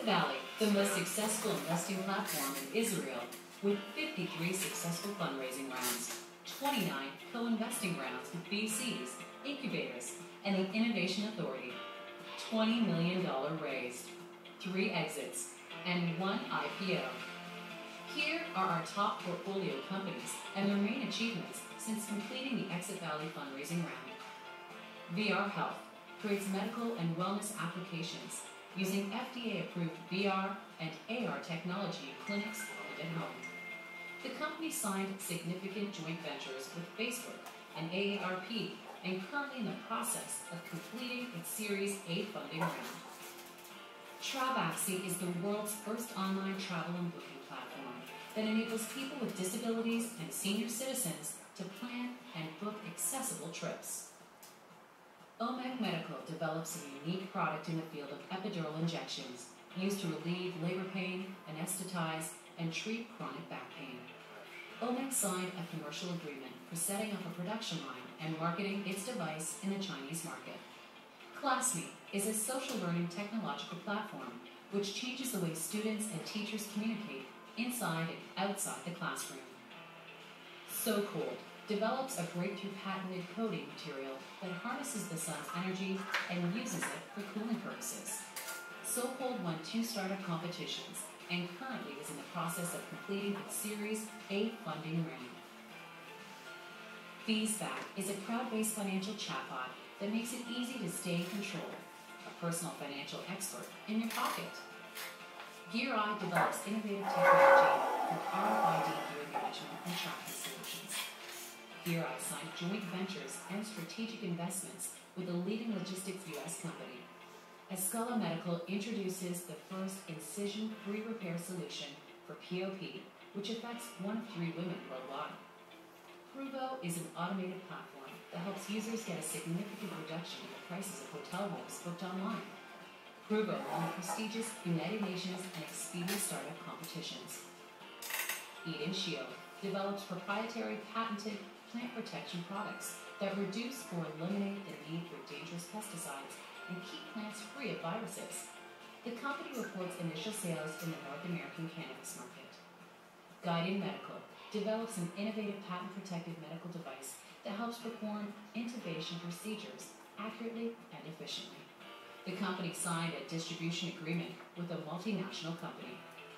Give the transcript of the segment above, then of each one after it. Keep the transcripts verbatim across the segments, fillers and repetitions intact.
Exit Valley, the most successful investing platform in Israel, with fifty-three successful fundraising rounds, twenty-nine co-investing rounds with V Cs, incubators, and the Innovation Authority, twenty million dollars raised, three exits, and one I P O. Here are our top portfolio companies and their main achievements since completing the Exit Valley fundraising round. V R Health creates medical and wellness applications using F D A-approved V R and A R technology in clinics and at home. The company signed significant joint ventures with Facebook and A A R P and currently in the process of completing its Series A funding round. Travaxi is the world's first online travel and booking platform that enables people with disabilities and senior citizens to plan and book accessible trips. O M E G Medical develops a unique product in the field of epidural injections used to relieve labor pain, anesthetize, and treat chronic back pain. O M E G signed a commercial agreement for setting up a production line and marketing its device in the Chinese market. ClassMe is a social learning technological platform which changes the way students and teachers communicate inside and outside the classroom. SoCold develops a breakthrough patented coating material that harnesses the sun's energy and uses it for cooling purposes. SoCold won two startup competitions and currently is in the process of completing its Series A funding round. FeesBack is a crowd-based financial chatbot that makes it easy to stay in control, a personal financial expert in your pocket. GearEye develops innovative technology for R F I D gear management and tracking solutions. GearEye signed joint ventures and strategic investments with a leading logistics U S company. Escala Medical introduces the first incision-free repair solution for P O P, which affects one of three women worldwide. Pruvo is an automated platform that helps users get a significant reduction in the prices of hotel rooms booked online. Pruvo won the prestigious United Nations and Expedia startup competitions. Eden Shield develops proprietary patented plant protection products that reduce or eliminate the need for dangerous pesticides and keep plants free of viruses. The company reports initial sales in the North American cannabis market. Guiding Medical develops an innovative patent-protected medical device that helps perform intubation procedures accurately and efficiently. The company signed a distribution agreement with a multinational company.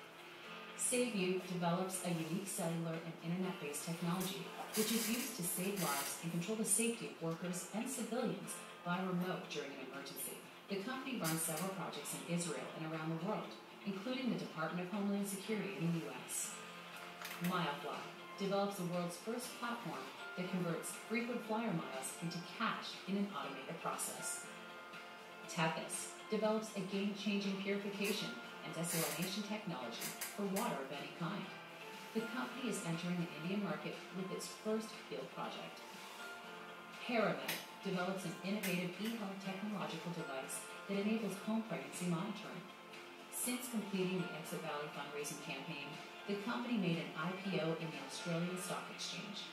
SaveU develops a unique cellular and internet-based technology which is used to save lives and control the safety of workers and civilians by remote during an emergency. The company runs several projects in Israel and around the world, including the Department of Homeland Security in the U S. Milefly develops the world's first platform that converts frequent flyer miles into cash in an automated process. Tethys develops a game-changing purification and desalination technology for water of any kind. The company is entering the Indian market with its first field project. Heramed develops an innovative e-health technological device that enables home pregnancy monitoring. Since completing the Exit Valley fundraising campaign, the company made an I P O in the Australian Stock Exchange.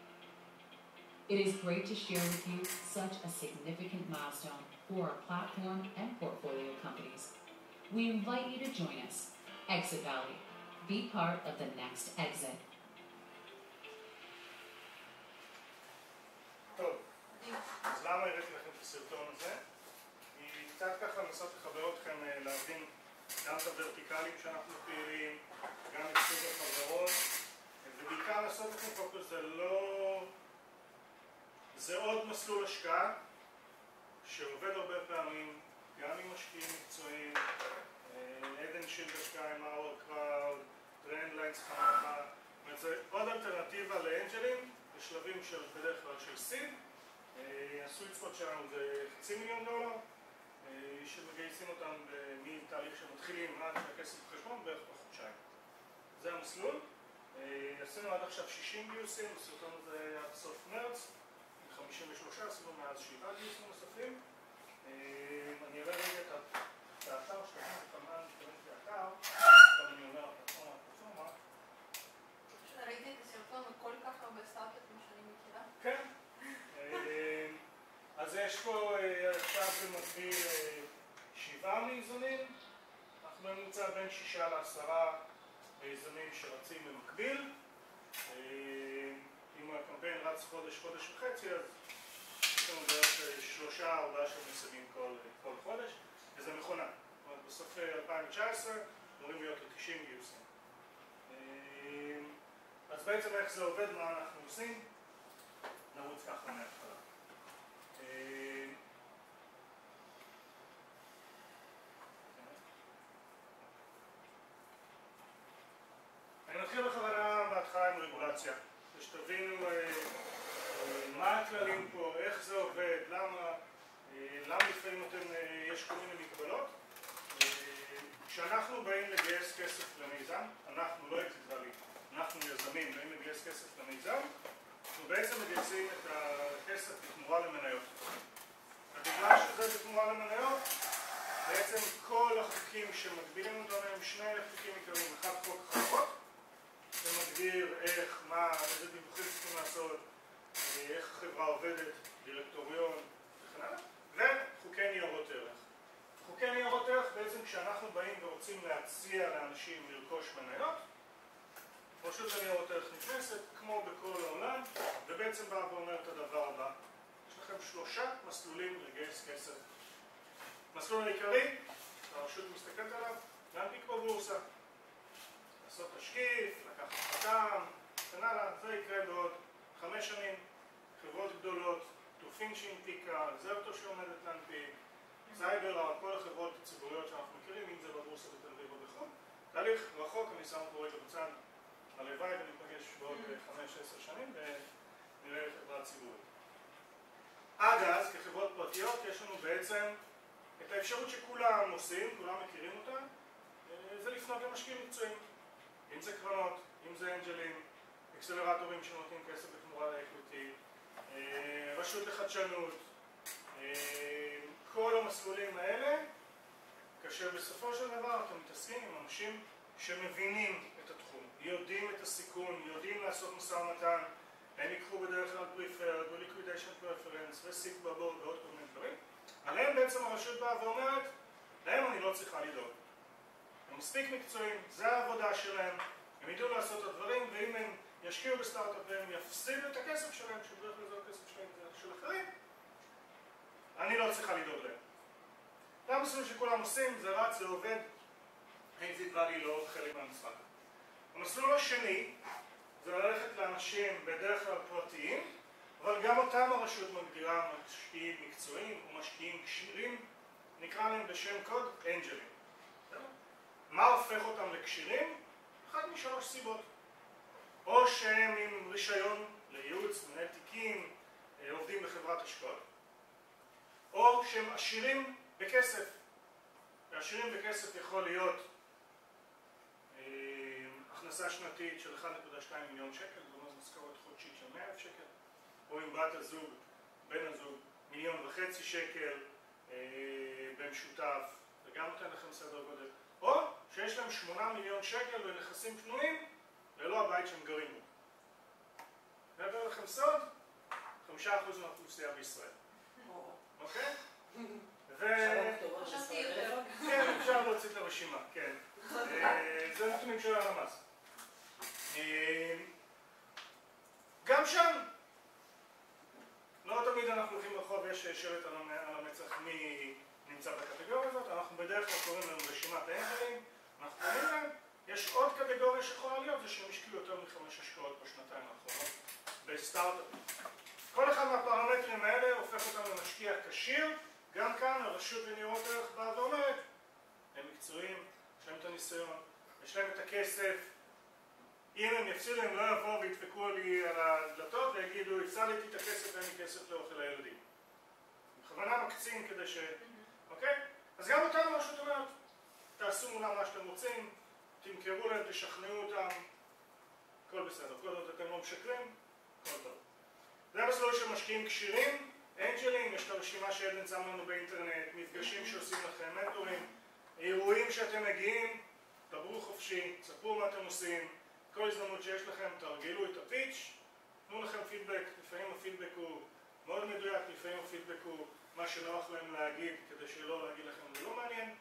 It is great to share with you such a significant milestone for our platform and portfolio companies. We invite you to join us. Exit Valley. Be part of the next exit. טוב, אז למה הראיתי לכם את הסרטון הזה? היא קצת ככה לנסות לחבר אתכם להבין גם את הוורטיקלים שאנחנו פעילים, גם את סוג החברות, ובעיקר לעשות לכם פוקוס זה לא... זה עוד מסלול השקעה שעובד הרבה פעמים גם עם משקיעים מקצועיים, עדן שילד השקעה עם האוור קראוד, טרנדליינס חממה, זה עוד אלטרנטיבה לאנג'לים בשלבים של בדרך כלל של סיד. הסוויט ספוט שלנו זה חצי מיליון דולר שמגייסים אותם מתהליך שמתחילים עד שהכסף בחשבון בערך בחודשיים. זה המסלול. עשינו עד עכשיו שישים גיוסים, הסרטון הזה היה בסוף מרץ, חמישים ושלושה עשינו מאז שבעה גיוסים נוספים. אני אראה רגע את האתר שלנו, כמה אני מתכוון את האתר, כאן אני אומר הפלטפורמה, הפלטפורמה. ראיתי את הסרטון כל כך הרבה סטארט-אפים שאני מכירה. כן. אז יש פה עכשיו במקביל שבעה מאיזונים, אנחנו בממוצע בין שישה לעשרה מיזמים שרצים במקביל. אם הקמפיין רץ חודש, חודש וחצי, אז יש לנו בערך שלושה, ארבעה שמסיימים כל, כל חודש, וזה מכונה. זאת אומרת, בסוף אלפיים תשע עשרה אמורים להיות ל-תשעים גיוסים. אז בעצם איך זה עובד, מה אנחנו עושים? נרוץ ככה מההתחלה. אני מתחיל בכוונה בהתחלה עם רגולציה, שתבינו מה הכללים פה, איך זה עובד, למה, למה לפעמים אתם, יש כל מיני מגבלות. כשאנחנו באים לגייס כסף למיזם, אנחנו לא אקזיט ואלי, אנחנו יזמים באים לגייס כסף למיזם, אנחנו בעצם מגייסים את הכסף בתמורה למניות. בגלל שזה בתמורה למניות, בעצם כל החוקים שמגבילים אותנו הם שני חוקים עיקריים, אחד חוק החברות, שמגדיר איך, מה, איזה דיווחים צריכים לעשות, איך החברה עובדת, דירקטוריון וכן הלאה, וחוקי ניירות ערך. חוקי ניירות ערך בעצם כשאנחנו באים ורוצים להציע לאנשים לרכוש מניות, רשות הניירות ערך נכנסת, כמו בכל העולם, ובעצם באה ואומרת את הדבר הבא. יש לכם שלושה מסלולים לגייס כסף. מסלול העיקרי, הרשות מסתכלת עליו, להנפיק בבורסה. לעשות תשקיף, לקחת חתם, וכן הלאה, זה יקרה בעוד חמש שנים. חברות גדולות, תופין שהנפיקה, זרטו שעומדת להנפיק, סייבר, כל החברות הציבוריות שאנחנו מכירים, אם זה בבורסה בתל אביב או בחו"ל. תהליך רחוק, אני שם פה רגע בצד הלוואי ונתפגש בעוד חמש עשר שנים ונראה חברה ציבורית. עד אז, כחברות פרטיות, יש לנו בעצם את האפשרות שכולם עושים, כולם מכירים אותה, זה לפנות למשקיעים מקצועיים. אם זה קרנות, אם זה אנג'לים, אקסלרטורים שנותנים כסף בתמורה לאקוויטי, רשות לחדשנות, כל המסלולים האלה, כאשר בסופו של דבר אתם מתעסקים עם אנשים שמבינים את התחום, יודעים את הסיכון, יודעים לעשות משא ומתן, הם ייקחו בדרך כלל פריפרד וליקווידיישן פרפרנס וסיק בבורד ועוד כל מיני דברים. עליהם בעצם הרשות באה ואומרת, להם אני לא צריכה לדאוג. הם מספיק מקצועיים, זה העבודה שלהם, הם ידעו לעשות את הדברים, ואם הם ישקיעו בסטארט-אפ והם יפסידו את הכסף שלהם, שבדרך כלל זה הכסף שלהם של אחרים, אני לא צריכה לדאוג להם. זה המסלול שכולם עושים, זה רץ, זה עובד, אקזיט ואלי לא חלק מהמשחק. המסלול השני זה ללכת לאנשים בדרך כלל פרטיים, אבל גם אותם הרשות מגדירה משקיעים מקצועיים או משקיעים כשירים, נקרא להם בשם קוד אנג'לים. מה הופך אותם לקשירים? אחד משלוש סיבות. או שהם עם רישיון לייעוץ, מנהל תיקים, עובדים בחברת השקעות, או שהם עשירים בכסף. ועשירים בכסף יכול להיות אה, הכנסה שנתית של אחד נקודה שתיים מיליון שקל, זאת אומרת משכורת חודשית של מאה אלף שקל, או עם בת הזוג, בן הזוג, מיליון וחצי שקל אה, במשותף, וגם נותן לכם סדר גודל. או שיש להם שמונה מיליון שקל בנכסים פנויים ללא הבית שהם גרים בו. נעבר לכם סוד, חמישה אחוז מהאוכלוסייה בישראל. אוקיי? ו... כן, אפשר להוציא את הרשימה, כן. זה נתונים של הלמ"ס. גם שם, לא תמיד אנחנו הולכים ברחוב ויש שלט על המצח מי נמצא בקטגוריה הזאת, אנחנו בדרך כלל קוראים לנו רשימת האנג'לים, אנחנו קוראים להם, יש עוד קטגוריה שיכולה להיות, זה שהם השקיעו יותר מחמש השקעות בשנתיים האחרונות בסטארט-אפ. כל אחד מהפרמטרים האלה הופך אותם למשקיע כשיר, גם כאן הרשות לניירות ערך באה ואומרת, הם מקצועיים, יש להם את הניסיון, יש להם את הכסף, אם הם יפסידו הם לא יבואו וידפקו לי על הדלתות ויגידו, הפסדתי את הכסף ואין לי כסף לאוכל הילדים. בכוונה מקצים כדי ש... אוקיי? אז גם אותנו הרשות אומרת, תעשו מולם מה שאתם רוצים, תמכרו להם, תשכנעו אותם, הכל בסדר, כל עוד אתם לא משקרים, הכל טוב. זה המסלול של משקיעים כשירים, אנג'לים, יש את הרשימה שעדן שם לנו באינטרנט, מפגשים שעושים לכם, מנטורים, אירועים שאתם מגיעים, דברו חופשי, תספרו מה אתם עושים, כל הזדמנות שיש לכם, תרגלו את הפיץ', תנו לכם פידבק, לפעמים הפידבק הוא מאוד מדויק, לפעמים הפידבק הוא מה שנוח להם להגיד, כדי שלא להגיד לכם זה לא מעניין.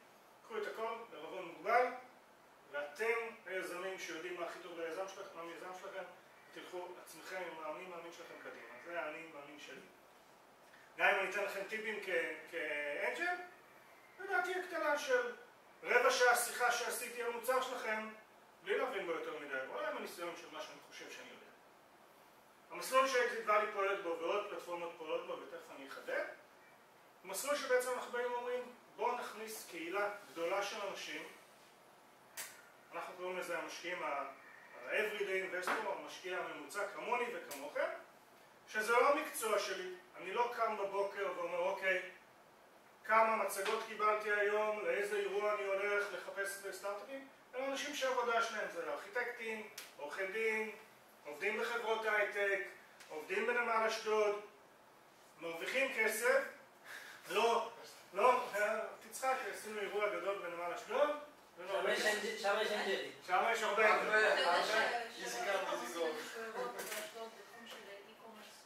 קחו את הכל בערבון מוגבל, ואתם היזמים שיודעים מה הכי טוב ליזם שלכם, למיזם שלכם, תלכו עצמכם עם האני מאמין שלכם קדימה. זה האני מאמין שלי. גם אם אני אתן לכם טיפים כאנג'ל, לדעתי הקטנה של רבע שעה שיחה שעשיתי על מוצר שלכם, בלי להבין בו יותר מדי, אולי עם הניסיון של מה שאני חושב שאני יודע. המסלול שאקזיט ואלי פועלת בו ועוד פלטפורמות פועלות בו, ותכף אני אחדד, הוא מסלול שבעצם אנחנו באים ואומרים, בואו נכניס קהילה גדולה של אנשים, אנחנו קוראים לזה המשקיעים ה-everyday investor, המשקיע הממוצע כמוני וכמוכם, שזה לא המקצוע שלי. אני לא קם בבוקר ואומר, אוקיי, כמה מצגות קיבלתי היום, לאיזה אירוע אני הולך לחפש בסטארט-אפים, אלא אנשים שהעבודה שלהם זה ארכיטקטים, עורכי דין, עובדים בחברות הייטק, עובדים בנמל אשדוד, מרוויחים כסף, לא, לא, תצחק, עשינו אירוע גדול בנמל אשדוד, שם יש אנג'לי. שם יש הרבה אנג'לי. אתה יודע שיש הרבה משכורות באשדוד בתחום של אי-קומרס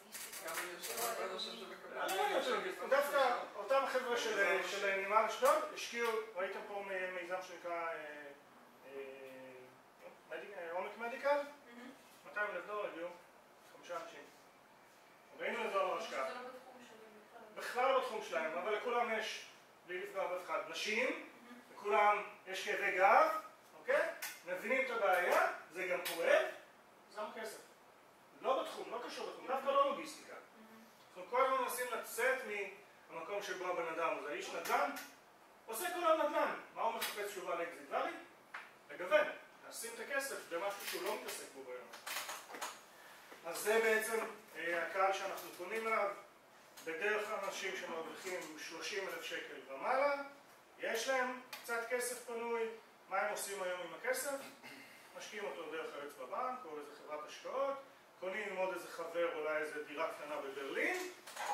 ולוגיסטיקה. דווקא אותם החבר'ה של נמל אשדוד השקיעו, ראיתם פה מיזם שנקרא עומק מדיקל, מאתיים אלף דולר הגיעו חמישה אנשים. ארבעים אלף דולר השקעה. זה לא בתחום שלי בכלל. בכלל לא בתחום שלהם, אבל לכולם יש, בלי לפגוע באף אחד, נשים, לכולם יש כאבי גב, אוקיי? מבינים את הבעיה, זה גם פועל, זה גם כסף. לא בתחום, לא קשור בתחום, דווקא לא לוגיסטיקה. אנחנו כל הזמן מנסים לצאת מהמקום שבו הבן אדם, זה האיש נדל"ן, עושה כל הנדל"ן. מה הוא מחפש תשובה לאקזיט ואלי? לגוון, לשים את הכסף במשהו שהוא לא מתעסק בו ביום. אז זה בעצם הקהל שאנחנו פונים אליו, בדרך כלל אנשים שמרוויחים שלושים אלף שקל ומעלה, יש להם קצת כסף פנוי, מה הם עושים היום עם הכסף? משקיעים אותו דרך היועץ בבנק או איזה חברת השקעות, קונים עם עוד איזה חבר, אולי איזה דירה קטנה בברלין,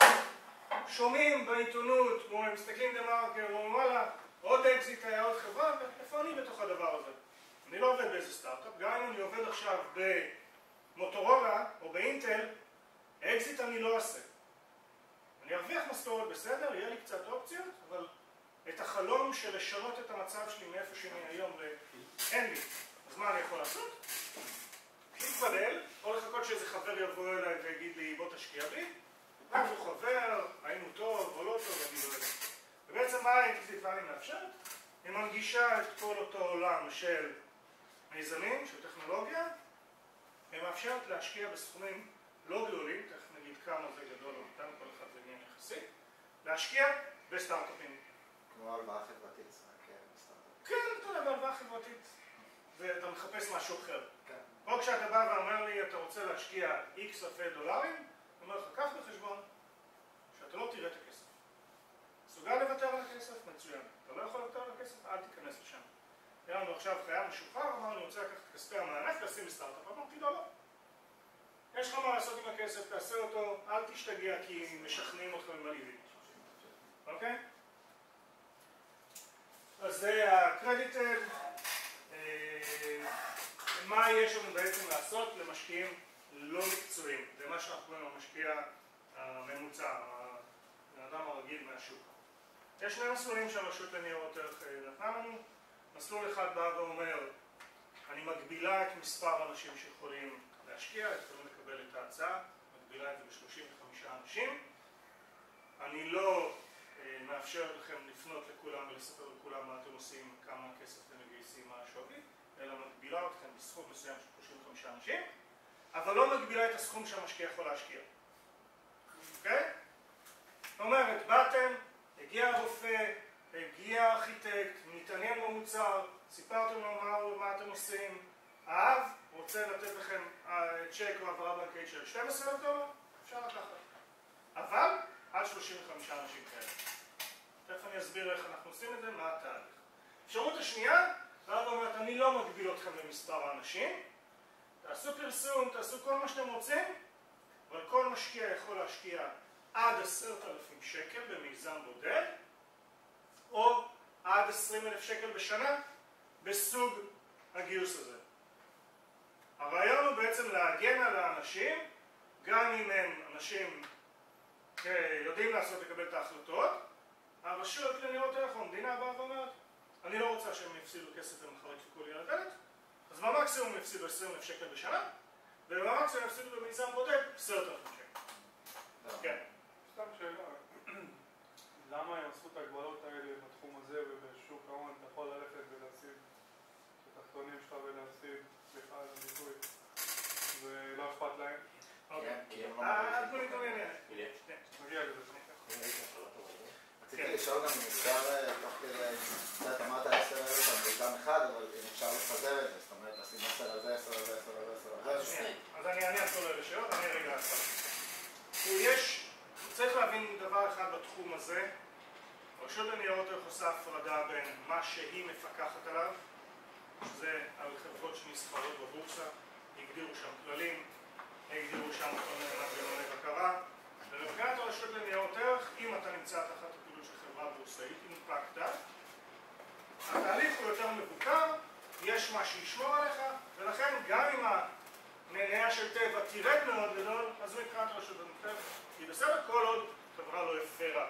שומעים בעיתונות, כמו הם מסתכלים דה-מרקר, ואומרים וואלה, עוד אקזיט היה עוד חברה, איפה אני בתוך הדבר הזה? אני לא עובד באיזה סטארט-אפ, גם אם אני עובד עכשיו במוטורולה או באינטל, אקזיט אני לא אעשה. אני ארוויח משכורת בסדר, יהיה לי קצת אופציות, אבל את החלום של לשנות את המצב שלי מאיפה שאני היום ואין לי. אז מה אני יכול לעשות? להתפלל, או לחכות שאיזה חבר יבוא אליי ויגיד לי בוא תשקיע בי, רק הוא חבר, היינו טוב או לא טוב, אני לא יודע. ובעצם מה האקזיט ואלי מאפשרת? היא מנגישה את כל אותו עולם של מיזמים, של טכנולוגיה, היא מאפשרת להשקיע בסכומים לא גדולים, תכף נגיד כמה זה גדול או קטן, כל אחד זה עניין יחסי, להשקיע בסטארט-אפים. כמו הלוואה חברתית, רק בסטארט-אפ. כן, אתה יודע, בהלוואה חברתית, ואתה מחפש משהו אחר. או כשאתה בא ואומר לי, אתה רוצה להשקיע X אלפי דולרים, אני אומר לך, קח בחשבון שאתה לא תראה את הכסף. מסוגל לוותר על הכסף? מצוין. אתה לא יכול לוותר על הכסף? אל תיכנס לשם. היה לנו עכשיו חייל משוחרר, אמר, אני רוצה לקחת את כספי המענק, לשים בסטארט-אפ. אמרתי לו, לא. יש לך מה לעשות עם הכסף, תעשה אותו, אל תשתגע כי משכנעים אותך ומלהיבים. אוקיי? אז זה הקרדיטד. מה יש לנו בעצם לעשות למשקיעים לא מקצועיים? זה מה שאנחנו קוראים המשקיע הממוצע, האדם הרגיל מהשוק. יש שני מסלולים שהרשות לניירות ערך נתנה לנו. מסלול אחד בא ואומר, אני מגבילה את מספר האנשים שיכולים להשקיע, יכולים לקבל את ההצעה, מגבילה את זה ב-שלושים וחמישה אנשים. אני לא אה, מאפשר לכם לפנות לכולם ולספר לכולם מה אתם עושים, כמה כסף אתם מגייסים, מה השווי, אלא מגבילה אתכם בסכום מסוים של שלושים וחמישה אנשים, אבל לא מגבילה את הסכום שהמשקיע יכול להשקיע. אוקיי? זאת אומרת, באתם, הגיע הרופא, הגיע הארכיטקט, מתעניין במוצר, סיפרתם לו מה, מה אתם עושים, אהב, רוצה לתת לכם צ'ק או העברה בנקאית של שנים עשר אלף דולר, אפשר לקחת. אבל עד שלושים וחמישה אנשים כאלה. תכף אני אסביר איך אנחנו עושים את זה, מה התהליך. אפשרות השנייה, ועד אומרת, אני לא מגביל אתכם למספר האנשים, תעשו פרסום, תעשו כל מה שאתם רוצים, אבל כל משקיע יכול להשקיע עד עשרת אלפים שקל במיזם בודד, או עד עשרים אלף שקל בשנה בסוג הגיוס הזה. הרעיון הוא בעצם להגן על האנשים, גם אם הם אנשים יודעים לעשות לקבל את ההחלטות, הרשות לניירות ערך או המדינה באה ואומרת, אני לא רוצה שהם יפסידו כסף ומחר ידפקו לי על הדלת, אז במקסימום הם יפסידו עשרים אלף שקל בשנה, ובמקסימום הם יפסידו במיזם בודד עשרת אלפים שקל. כן. סתם שאלה, למה הם עשו את ההגבלות האלה בתחום הזה ובשוק ההון אתה יכול ללכת ולהשיג את התחתונים שלך ולהשיג, סליחה על הביטוי, ולא אכפת להם? אוקיי. אה, תנו לי תנו לי עניין. נגיע לזה. רציתי לשאול גם אם אפשר תוך כדי, את אמרת עשר אלף על מיזם אחד, אבל אם אפשר לפזר את זה, זאת אומרת לשים עשר על זה, עשר על זה, עשר על זה, עשר על זה. אז אני אענה על כל אלה שאלות, אני רגע עכשיו. יש, צריך להבין דבר אחד בתחום הזה, רשות הניירות ערך עושה הפרדה בין מה שהיא מפקחת עליו, שזה על חברות שנסחרות בבורסה, הגדירו שם כללים, הגדירו שם כל מיני מנגנוני בקרה, ומבחינת הרשות לניירות ערך, אם אתה נמצא תחת הפעילות של חברה בורסאית, הנפקת, התהליך הוא יותר מבוקר, יש מה שישמור עליך, ולכן גם אם המניה של טבע תירד מאוד גדול, אז מבחינת הרשות לניירות ערך היא בסדר, כל עוד חברה לא הפרה.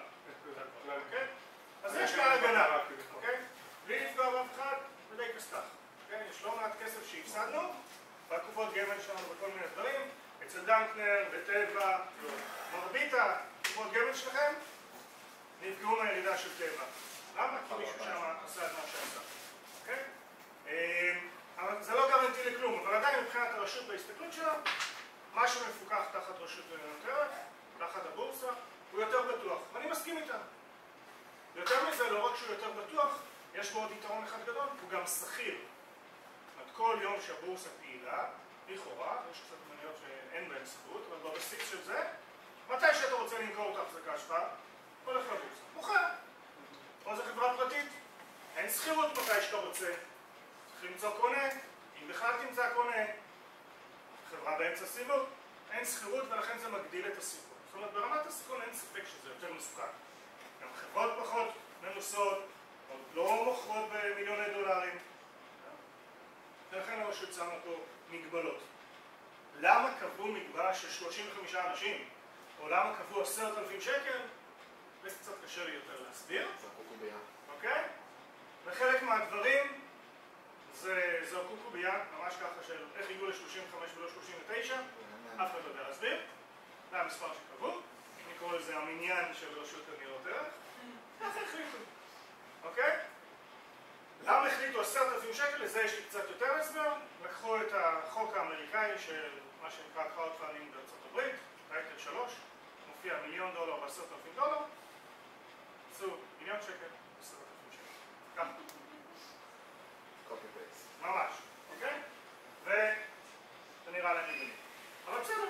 אז יש לה הגנה, בלי לפגוע באף אחד, ודי כסתח. יש לא מעט כסף שהפסדנו, בקופות גמל שלנו וכל מיני דברים, אצל דנקנר, בטבע, מרבית הקופות גמל שלכם נפגעו מהירידה של טבע. למה? כי מישהו שם עשה את מה שעשה. אבל זה לא גרנטי לכלום, אבל עדיין מבחינת הרשות בהסתכלות שלה, מה שמפוקח תחת רשות לניירות ערך, תחת הבורסה, הוא יותר בטוח, ואני מסכים איתם. יותר מזה, לא רק שהוא יותר בטוח, יש בו עוד יתרון אחד גדול, הוא גם שכיר. כל יום שהבורסה פעילה, לכאורה, יש קצת מניות שאין בהן זכות, אבל בבסיס של זה, מתי שאתה רוצה למכור את ההחזקה שלך, הולך לבורסה. מוכר. פה זו חברה פרטית, אין שכירות מתי שאתה רוצה. צריך למצוא קונה, אם בכלל תמצא קונה, חברה באמצע סיבוב, אין שכירות ולכן זה מגדיל את הסיכון. זאת אומרת, ברמת הסיכון אין ספק שזה יותר מסוכן. גם חברות פחות מנוסות, לא מוכרות במיליוני דולרים. ולכן הרשות שמה פה מגבלות. למה קבעו מגבלה של שלושים וחמישה אנשים? או למה קבעו עשרת אלפים שקל? זה קצת קשה לי יותר להסביר. זה קוקובייה. אוקיי? וחלק מהדברים זה זרקו קובייה, ממש ככה של איך הגיעו ל-שלושים וחמש ולא שלושים ותשע, אף אחד לא יודע להסביר. זה המספר שקבעו. אני קורא לזה המניין של רשות הניירות ערך. ככה החליטו. אוקיי? למה החליטו עשרת אלפים שקל? לזה יש לי קצת יותר הסבר. לקחו את החוק האמריקאי של מה שנקרא crowd funding בארצות הברית, טייטל שלוש, מופיע מיליון דולר ועשרת אלפים דולר, עשו מיליון שקל, עשרת אלפים שקל. ככה. קופי פייס. ממש, אוקיי? וזה נראה להם נגדי. אבל בסדר.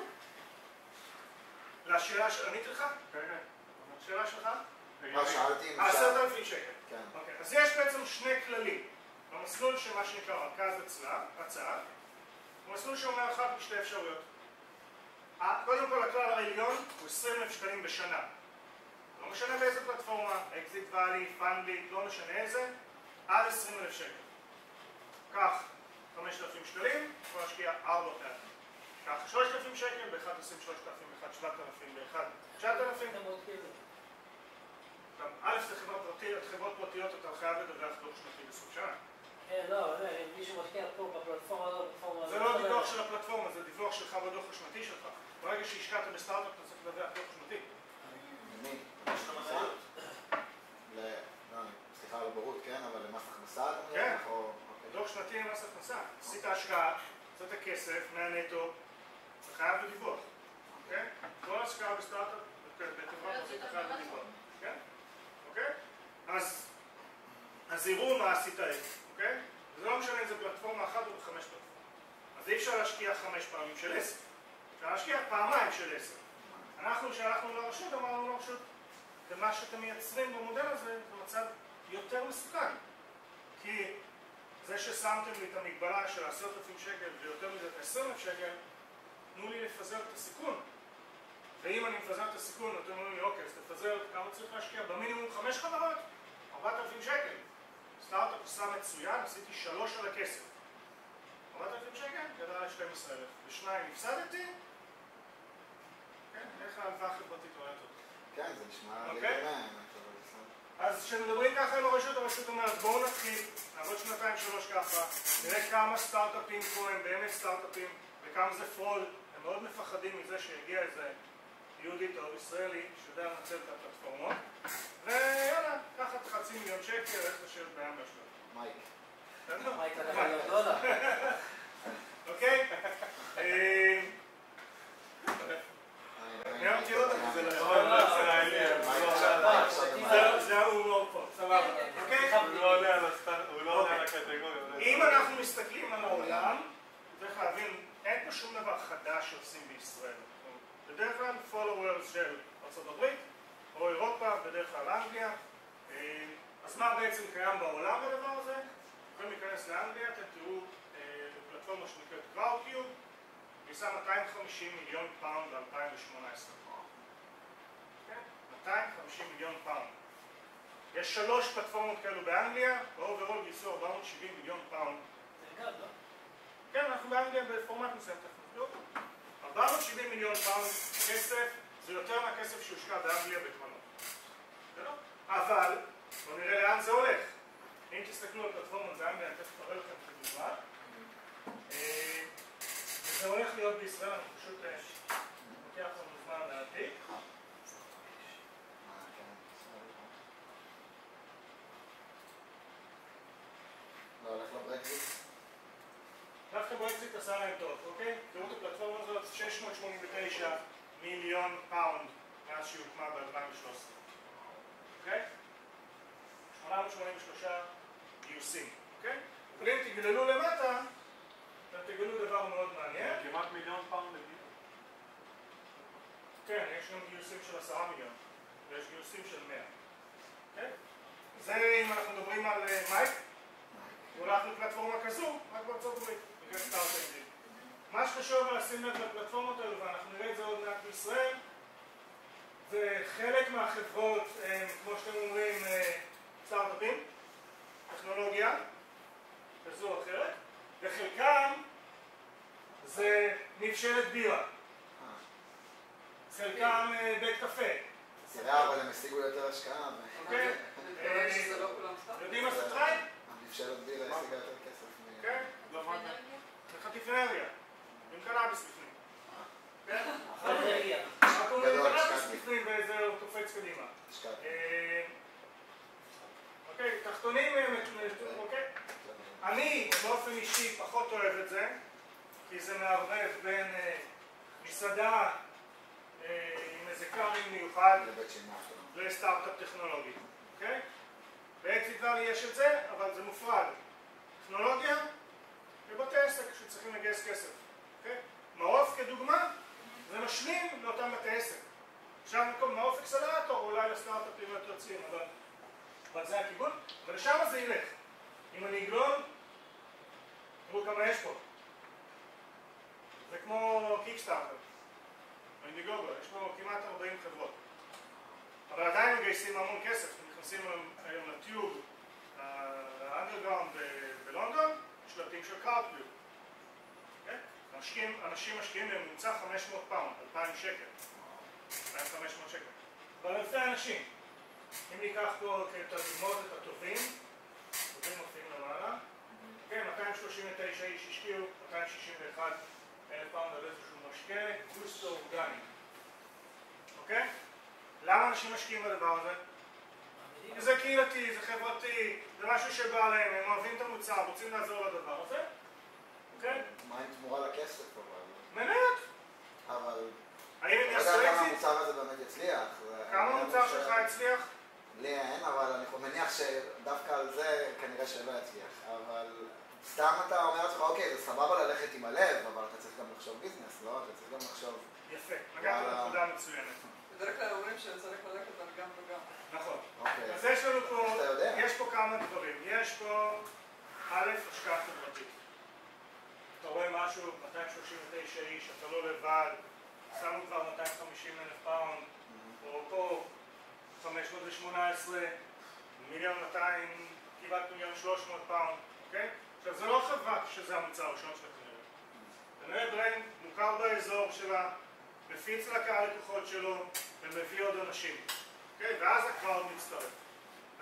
לשאלה שענית לך? כן, כן. השאלה שלך? מה שאלתי? עשרת אלפים שקל. כן. אוקיי, אז יש בעצם שני כללים. במסלול של מה שנקרא מרכז הצעה, הוא מסלול שאומר אחת משתי אפשרויות. קודם כל, הכלל העליון הוא עשרים אלף שקלים בשנה. לא משנה באיזה פלטפורמה, אקזיט ואלי, פאנדלי, לא משנה איזה, עד עשרים אלף שקל. קח חמשת אלפים שקלים, יכול להשקיע ארבע פעמים. קח שלושת אלפים שקל, באחד עשרים שלושת אלפים, באחד שבעת אלפים, באחד תשעת אלפים. א' זה חברות פרטיות, חברות פרטיות אתה חייב לדווח דוח שנתי בסוף שנה. כן, לא, מישהו משקיע פה בפלטפורמה, לא בפלטפורמה. זה לא דיווח של הפלטפורמה, זה דיווח שלך בדוח השנתי שלך. ברגע שהשקעת בסטארט-אפ אתה צריך לדווח דוח שנתי. מי? יש לך מניות? סליחה על הבורות, כן, אבל למס הכנסה אתה מדווח? כן, דוח שנתי למס הכנסה. עשית השקעה, עשית כסף מהנטו, אתה חייב בדיווח. כל השקעה בסטארט-אפ, בחברה פרטית אתה חייב בדיווח. אוקיי? אז, אז יראו מה עשית איזה, אוקיי? זה לא משנה אם זה פלטפורמה אחת או חמש פלטפורמה. אז אי אפשר להשקיע חמש פעמים של עשר. אפשר להשקיע פעמיים של עשר. אנחנו, כשהלכנו לרשות, אמרנו לרשות, ומה שאתם מייצרים במודל הזה, זה מצב יותר מסוכן. כי זה ששמתם לי את המגבלה של עשרת אלפים שקל ויותר מזה את עשרים אלף שקל, תנו לי לפזר את הסיכון. ואם אני מפזר את הסיכון, אתם אומרים לי, אוקיי, אז תפזר כמה צריך להשקיע? במינימום חמש חברות, ארבעת אלפים שקל. סטארט-אפ עושה מצוין, עשיתי שלוש על הכסף. ארבעת אלפים שקל, גדל על שנים עשר אלף. בשניים הפסדתי, כן, איך ההלוואה החברתית עולה טוב. כן, זה נשמע לי אוקיי? דומה. אז כשמדברים ככה עם הרשות, הרשות אומרת בואו נתחיל, נעבוד שנתיים שלוש ככה, נראה כמה סטארט-אפים פה הם באמת סטארט-אפים וכמה זה פרוד, הם מאוד מפחדים מזה שיגיע איזה יהודית או ישראלי שיודע לנצל את הפלטפורמות ויאללה, קחת חצי מיליון שקל, איך לשבת בים בשלב. מייק. מייק לקח מיליון דולר. אוקיי? אני מכיר אותך, זה זה ההומור פה, סבבה. הוא לא עולה על הקטגוריה. אם אנחנו מסתכלים על העולם, צריך להבין, אין פה שום דבר חדש שעושים בישראל. בדרך כלל followers של ארצות הברית או אירופה, בדרך כלל אנגליה. אז מה בעצם קיים בעולם בדבר הזה? יכולים להיכנס לאנגליה, אתם תראו פלטפורמה שנקראת Crowdcube, ניסה מאתיים וחמישים מיליון פאונד ב-אלפיים שמונה עשרה. מאתיים וחמישים מיליון פאונד. יש שלוש פלטפורמות כאלו באנגליה, באוברול גייסו ארבע מאות שבעים מיליון פאונד. זה גד, לא? כן, אנחנו באנגליה בפורמט מסוים, תכף. ארבע מאות שבעים מיליון פאונד כסף, זה יותר מהכסף שהושקע באנגליה בקרנות. אבל, בואו נראה לאן זה הולך. אם תסתכלו על פלטפורמות באנגליה, אני תכף אראה לכם את הדוגמה. וזה הולך להיות בישראל, אנחנו פשוט לוקח לנו זמן להעתיק. לא הולך לברקזיט? דווקא ברקזיט עשה להם טוב, אוקיי? תראו את הפלטפורמה הזאת, שש מאות שמונים ותשע מיליון פאונד מאז שהיא הוקמה ב-אלפיים ושלוש עשרה. אוקיי? שמונה מאות שמונים ושלושה גיוסים, אוקיי? אבל אם תגללו למטה, אתם תגלו דבר מאוד מעניין. כמעט מיליון פאונד לגיל. כן, יש גם גיוסים של עשרה מיליון, ויש גיוסים של מאה. אוקיי? זה אם אנחנו מדברים על מייק, הוא הולך לפלטפורמה כזו, רק בארצות הברית, בגלל סטארט-אפים. מה שחשוב לשים לב לפלטפורמות האלו, ואנחנו נראה את זה עוד מעט בישראל, וחלק מהחברות הם, כמו שאתם אומרים, סטארט-אפים, טכנולוגיה, כזו או אחרת, וחלקם זה מבשלת בירה. חלקם בית קפה. תראה, אבל הם השיגו יותר השקעה. אוקיי? יודעים מה זה טרייב? מבשלת בירה השיגה יותר כסף. כן? זה חטיף אנרגיה. עם קנאביס בפנים. כן? אנרגיה. רק אומרים קנאביס בפנים וזה קופץ קדימה. אוקיי, תחתונים, אוקיי? אני באופן אישי פחות אוהב את זה, כי זה מערבב בין מסעדה עם איזה קארינג מיוחד לסטארט-אפ טכנולוגי, אוקיי? באקזיט ואלי יש את זה, אבל זה מופרד. טכנולוגיה ובתי עסק שצריכים לגייס כסף, אוקיי? מעוף כדוגמה, זה משלים לאותם בתי עסק. עכשיו במקום מעוף אקסלרטור, אולי לסטארט-אפים יותר צעירים, אבל זה הכיוון, אבל לשם זה ילך. אם אני אגלול, תראו כמה יש פה. זה כמו קיקסטארטר. אינדיגוגו, יש פה כמעט ארבעים חברות. אבל עדיין מגייסים המון כסף. אתם נכנסים היום לטיוב, לאנדרגראונד בלונדון, שלטים של קארטביו. אנשים משקיעים בממוצע חמש מאות פאונד, אלפיים שקל. אלפיים וחמש מאות שקל. אבל אלפי אנשים. אם ניקח פה את הדוגמאות את הטובים, טובים מופיעים למעלה. כן, מאתיים שלושים ותשע איש השקיעו, מאתיים שישים ואחד אלף פאונד על איזשהו משקה, גוסטו אורגני. אוקיי? למה אנשים משקיעים בדבר הזה? זה קהילתי, זה חברתי, זה משהו שבא להם, הם אוהבים את המוצר, רוצים לעזור לדבר הזה. אוקיי? מה עם תמורה לכסף? מניות. אבל... האם הם יעשו אני לא יודע כמה אקזיט? המוצר הזה באמת יצליח. כמה המוצר שלך הצליח? לי אין, אבל אני מניח שדווקא על זה כנראה שלא יצליח. אבל סתם אתה אומר לך, אוקיי, זה סבבה ללכת עם הלב, אבל אתה צריך גם לחשוב ביזנס, לא? אתה צריך גם לחשוב... יפה, נגעת בנקודה מצוינת. בדרך כלל אומרים שצריך ללכת על גם וגם. נכון. אוקיי. אז יש לנו פה, אתה יודע. יש פה כמה דברים. יש פה, א', השקעה חברתית. אתה רואה משהו, מאתיים שלושים ותשע איש, אתה לא לבד, שמו כבר מאתיים וחמישים אלף פאונד, או פה חמש מאות ושמונה עשרה, מיליון מאתיים, כמעט מיליון שלוש מאות פאונד, אוקיי? עכשיו זה לא חברה שזה המוצר הראשון שלה כנראה. כנראה ברנד מוכר באזור שלה, מפיץ לקהל לקוחות שלו, ומביא עוד אנשים. אוקיי? ואז הקראוד מצטרף.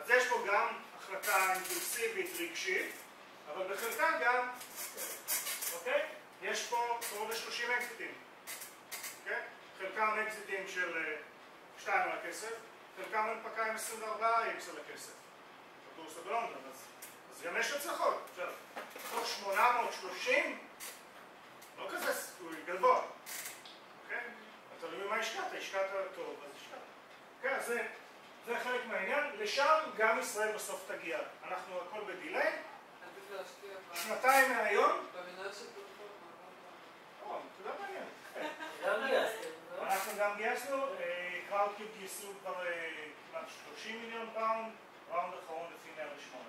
אז יש פה גם החלטה אינטואיטיבית רגשית, אבל בחלקה גם, אוקיי? יש פה קרוב ל-שלושים אקזיטים, אוקיי? חלקם אקזיטים של שתיים על הכסף, חלקם הנפקה עם עשרים וארבעה אקס על הכסף. בבורסה בלונדון, אז, אז גם יש הצלחות. עכשיו, תוך שמונה מאות ושלושים, לא כזה סיכוי גבוה, אוקיי? אתה תלוי מה השקעת, השקעת טוב, אז השקעת. אוקיי, אז זה, זה חלק מהעניין. לשם גם ישראל בסוף תגיע. אנחנו הכל בדיליי. עדיף להשקיע שנתיים מהיום. במנהל של פלטפורמה. או, תודה מעניין. גם גייסתם, לא? אנחנו גם גייסנו, קראודקיוב גייסו כבר כמעט שלושים מיליון פאונד, ראונד אחרון לפי מאה ושמונה.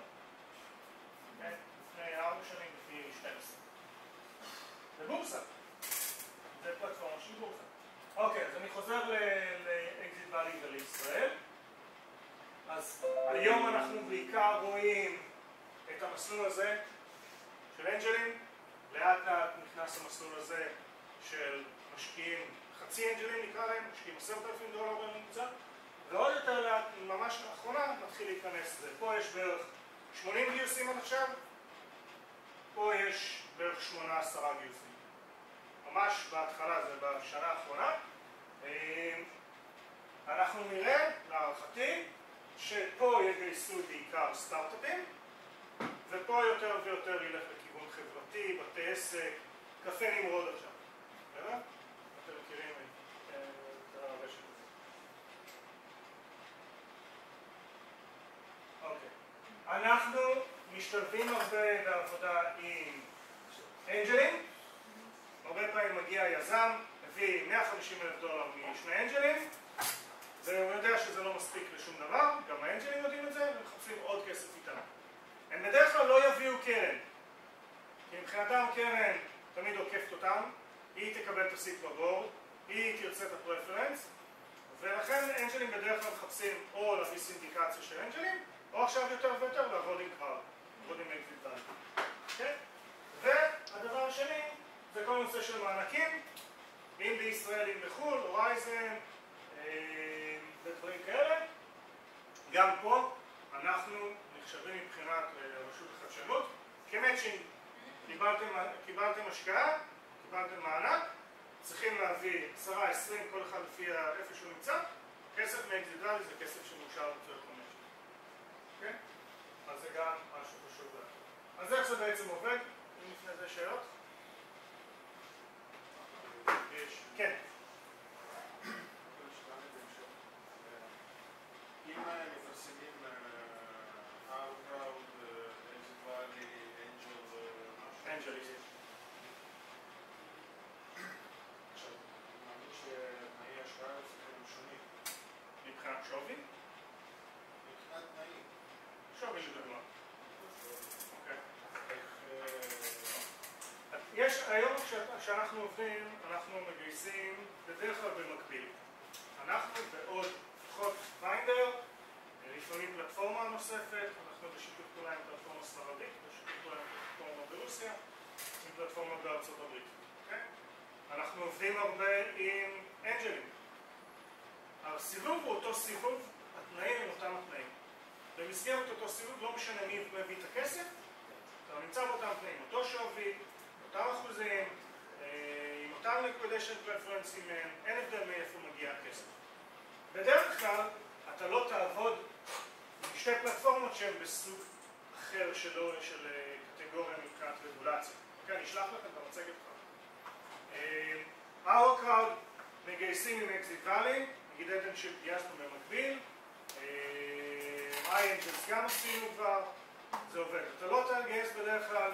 לפני ארבע שנים, לפי שתים עשרה. זה בורסה. זה פלטפורמה של בורסה. אוקיי, אז אני חוזר לאקזיט ואלי ולישראל. אז היום אנחנו בעיקר רואים את המסלול הזה של אנג'לים. לאט לאט נכנס המסלול הזה של משקיעים חצי אנג'לים נקרא להם, משקיעים עשרת אלפים דולר בממוצע, ועוד יותר לאט, ממש לאחרונה, מתחיל להיכנס לזה. פה יש בערך שמונים גיוסים עד עכשיו, פה יש בערך שמונה עשרה גיוסים. ממש בהתחלה, זה בשנה האחרונה. אנחנו נראה, להערכתי, שפה יגייסו בעיקר סטארט-אפים, ופה יותר ויותר ילך לכיוון חברתי, בתי עסק, קפה נמרוד עכשיו. בסדר? אתם מכירים את הרשת הזה. אוקיי. אנחנו משתלבים הרבה בעבודה עם אנג'לים. הרבה פעמים מגיע יזם, מביא מאה וחמישים אלף דולר משני אנג'לים, והוא יודע שזה לא מספיק לשום דבר, גם האנג'לים יודעים את זה, והם מחפשים עוד כסף איתם. הם בדרך כלל לא יביאו קרן, כי מבחינתם קרן תמיד עוקפת אותם, היא תקבל את הסיט בבורד, היא תרצה את הפרפרנס, ולכן אנג'לים בדרך כלל מחפשים או להביא סינדיקציה של אנג'לים, או עכשיו יותר ויותר לעבוד עם קראוד, לעבוד עם אקזיט ואלי. והדבר השני זה כל נושא של מענקים, אם בישראל, אם בחו"ל, הורייזן ודברים כאלה. גם פה אנחנו נחשבים מבחינת רשות החדשנות כמאצ'ינג. קיבלתם, קיבלתם השקעה, קיבלתם מענק, צריכים להביא עשרה עשרים, כל אחד לפי איפה שהוא נמצא. כסף מאקזיט ואלי זה כסף שמאושר לצורך המאצ'ינג. אוקיי? אז זה גם משהו חשוב לה. אז איך זה בעצם עובד? אם לפני זה שאלות? יש. כן. אם מפרסמים אאוטראוד, אקזיט ואלי, אנג'ל, אנג'ליסט. עכשיו, אני מאמין שתנאי השקעה צריכים שונים. מבחינת שווי? מבחינת תנאים. שווי לדוגמה. אוקיי. איך... יש, היום כשאנחנו עובדים, אנחנו מגייסים בדרך כלל במקביל. אנחנו ועוד לפחות פיינדר, לפעמים פלטפורמה נוספת, אנחנו בשיתוף פעולה עם פלטפורמה ספרדית, בשיתוף פעולה עם פלטפורמה ברוסיה, עם פלטפורמה בארצות הברית. Okay? אנחנו עובדים הרבה עם אנג'לים. הסיבוב הוא אותו סיבוב, התנאים הם אותם התנאים. במסגרת אותו סיבוב לא משנה מי מביא את הכסף, אתה נמצא באותם תנאים, אותו שווי, אותם אחוזים, עם אותם liquidation preferences, אין הבדל מאיפה מגיע הכסף. בדרך כלל, אתה לא תעבוד עם שתי פלטפורמות שהן בסוג אחר שלו, של קטגוריה מבחינת רגולציה. כן, אני אשלח לכם את המצגת כבר. Our Crowd מגייסים עם אקזיט ואלי, נגיד עדן שגייסנו במקביל, iAngels גם עשינו כבר, זה עובד. אתה לא תגייס בדרך כלל,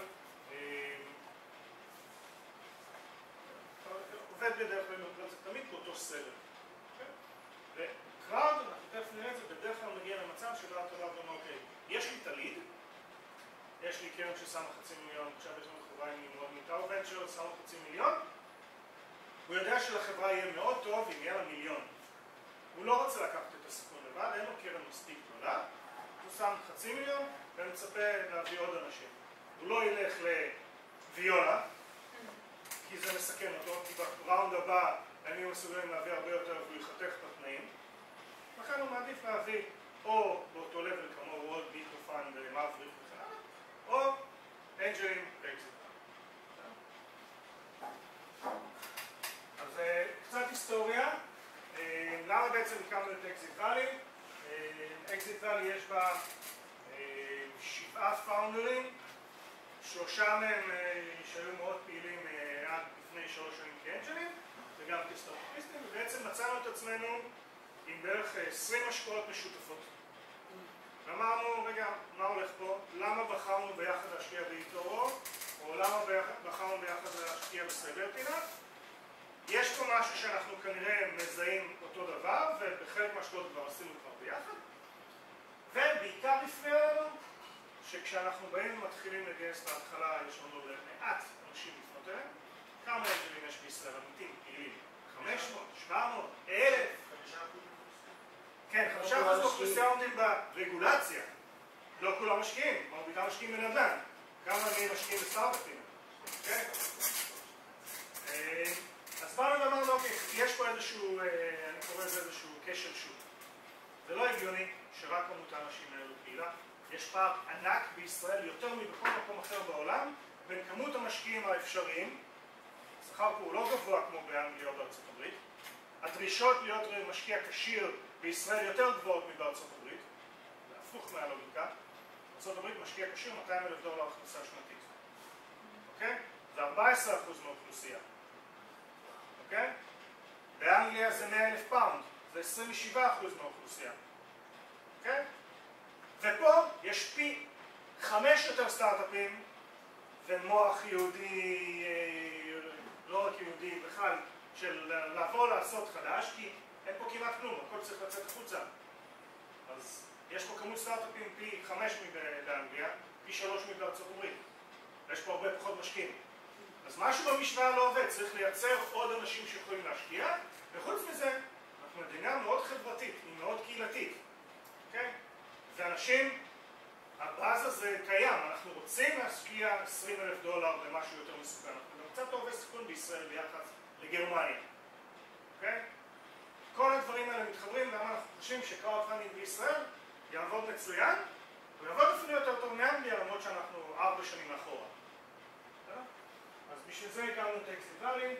עובד בדרך כלל, זה תמיד באותו סדר. וקראוד, אנחנו תכף נראה את זה, בדרך כלל מגיע למצב שבו אתה לא אומר, אוקיי, יש לי תליד, יש לי קרן ששמה חצי מיליון, עכשיו יש לנו חברה עם נמרוד מטאו ונצ'ר, שמה חצי מיליון, הוא יודע שלחברה יהיה מאוד טוב אם יהיה לה מיליון. הוא לא רוצה לקחת את הסיכון לבד, אין לו קרן מספיק גדולה, הוא שם חצי מיליון ומצפה להביא עוד אנשים. הוא לא ילך לוויולה, כי זה מסכן אותו, כי בראונד הבא הם יהיו מסוגלים להביא הרבה יותר והוא יחתך את התנאים. לכן הוא מעדיף להביא או באותו לבל כמו וולד, מיקרופאנד, מבריק וכן הלאה, או אנג'לים ואקזיט. אז קצת היסטוריה, למה בעצם הקמנו את אקזיט ואלי? אקזיט ואלי יש בה שבעה פאונדרים, שלושה מהם שהיו מאוד פעילים עד לפני שלוש שנים כאנג'לים וגם כסטארט-אפיסטים, ובעצם מצאנו את עצמנו עם בערך עשרים השקעות משותפות. ואמרנו, רגע, מה הולך פה? למה בחרנו ביחד להשקיע באיתורו, או למה בחרנו ביחד להשקיע בסייברטינה? יש פה משהו שאנחנו כנראה מזהים אותו דבר, ובחלק מהשקעות כבר עשינו כבר ביחד. ובעיקר הפריע לנו, שכשאנחנו באים ומתחילים לגייס בהתחלה, יש לנו מעט אנשים לפנות אליהם. כמה אנג'לים יש בישראל אמיתים, פעילים? חמש מאות, שבע מאות, אלף? כן, חמישה אחוז באוכלוסייה עומדים ברגולציה. לא כולם משקיעים, מרביתם משקיעים בנדל"ן. כמה מהם משקיעים בסטארט-אפים? אוקיי? אז באנו ואמרנו, אוקיי, יש פה איזשהו, אני קורא לזה איזשהו כשל שוק. זה לא הגיוני שרק כמות האנשים האלו פעילה. יש פער ענק בישראל, יותר מבכל מקום אחר בעולם, בין כמות המשקיעים האפשריים, השכר פה הוא לא גבוה כמו באנגליה או בארצות הברית, הדרישות להיות משקיע כשיר בישראל יותר גבוהות מבארצות הברית, זה הפוך מהלוגיקה, בארצות הברית משקיע כשיר מאתיים אלף דולר הכנסה שנתית, אוקיי? זה ארבעה עשר אחוז מהאוכלוסייה, אוקיי? באנגליה זה מאה אלף פאונד, זה עשרים ושבעה אחוז מהאוכלוסייה, אוקיי? ופה יש פי חמש יותר סטארט-אפים ומוח יהודי, לא רק יהודי בכלל, של לבוא לעשות חדש, כי אין פה כמעט כלום, הכל צריך לצאת החוצה. אז יש פה כמות סטארט-אפים פי חמש באנגליה, פי שלוש בארצות הברית. ויש פה הרבה פחות משקיעים. אז משהו במשוואה לא עובד, צריך לייצר עוד אנשים שיכולים להשקיע, וחוץ מזה, אנחנו מדינה מאוד חברתית, היא מאוד קהילתית. אוקיי? ואנשים, הבאז הזה קיים, אנחנו רוצים להשקיע עשרים אלף דולר במשהו יותר מסוכן. אנחנו גם קצת אוהבי סיכון בישראל ביחס לגרמניה. אוקיי? כל הדברים האלה מתחברים, למה אנחנו חושבים שקראוטפנדינג בישראל יעבוד מצוין, ויעבוד אפילו יותר טוב מאנגליה, למרות שאנחנו ארבע שנים אחורה. אז בשביל זה הקמנו את אקזיט ואלי.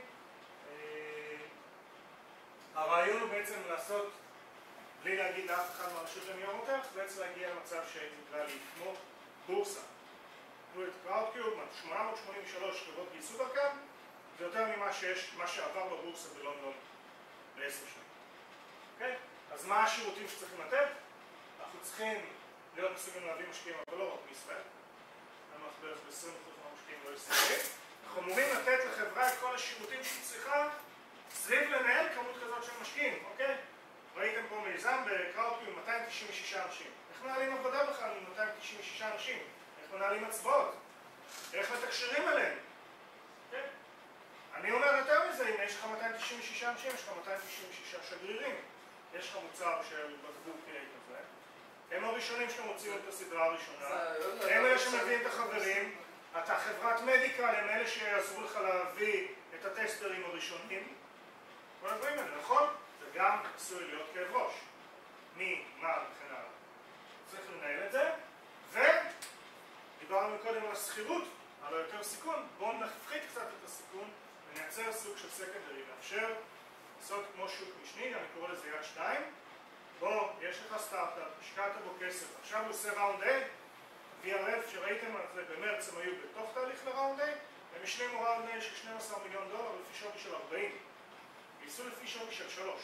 הרעיון הוא בעצם לעשות, בלי להגיד לאף אחד מהרשות לניירות ערך, בעצם להגיע למצב שאקזיט ואלי כמו בורסה. תראו את קראודקיוב, שמונה מאות שמונים ושלוש חברות גייסו דרכם, זה יותר ממה שיש, מה שעבר בבורסה בלונדון בעשר שנים. אוקיי? אז מה השירותים שצריכים לתת? אנחנו צריכים להיות מסוגלים להביא משקיעים, אבל לא רק בישראל. אנחנו בערך ב-עשרים אחוז מהמשקיעים לא ישראלים. אנחנו אמורים לתת לחברה את כל השירותים שהיא צריכה סביב לנהל כמות כזאת של משקיעים, אוקיי? ראיתם פה מיזם בקראודקיוב מאתיים תשעים ושישה אנשים. איך מנהלים עבודה בכלל עם מאתיים תשעים ושישה אנשים? איך מנהלים הצבעות? איך מתקשרים עליהם? אוקיי? אני אומר יותר מזה, אם יש לך מאתיים תשעים ושישה אנשים, יש לך מאתיים תשעים ושישה שגרירים. יש לך מוצר של בקבוק כזה. הם הראשונים שאתם מוצאים את הסדרה הראשונה. הם אלה שמביאים את החברים. אתה חברת מדיקל, הם אלה שיעזרו לך להביא את הטסטרים הראשונים. כל הדברים האלה, נכון? זה גם עשוי להיות כאב ראש. מי, מה וכן הלאה. צריך לנהל את זה. ודיברנו קודם על הסחירות, על היותר סיכון. בואו נפחית קצת את הסיכון ונייצר סוג של סקנדרי. לאפשר לעשות כמו שוק משני, אני קורא לזה יד שתיים. בוא, יש לך סטארט-אפ, השקעת בו כסף, עכשיו הוא עושה ראונד A, וי אר אף שראיתם על זה במרץ הם היו בתוך תהליך לראונד A, הם השלימו ראונד A של שנים עשר מיליון דולר לפי שווי של ארבעים. גייסו לפי שווי של שלוש.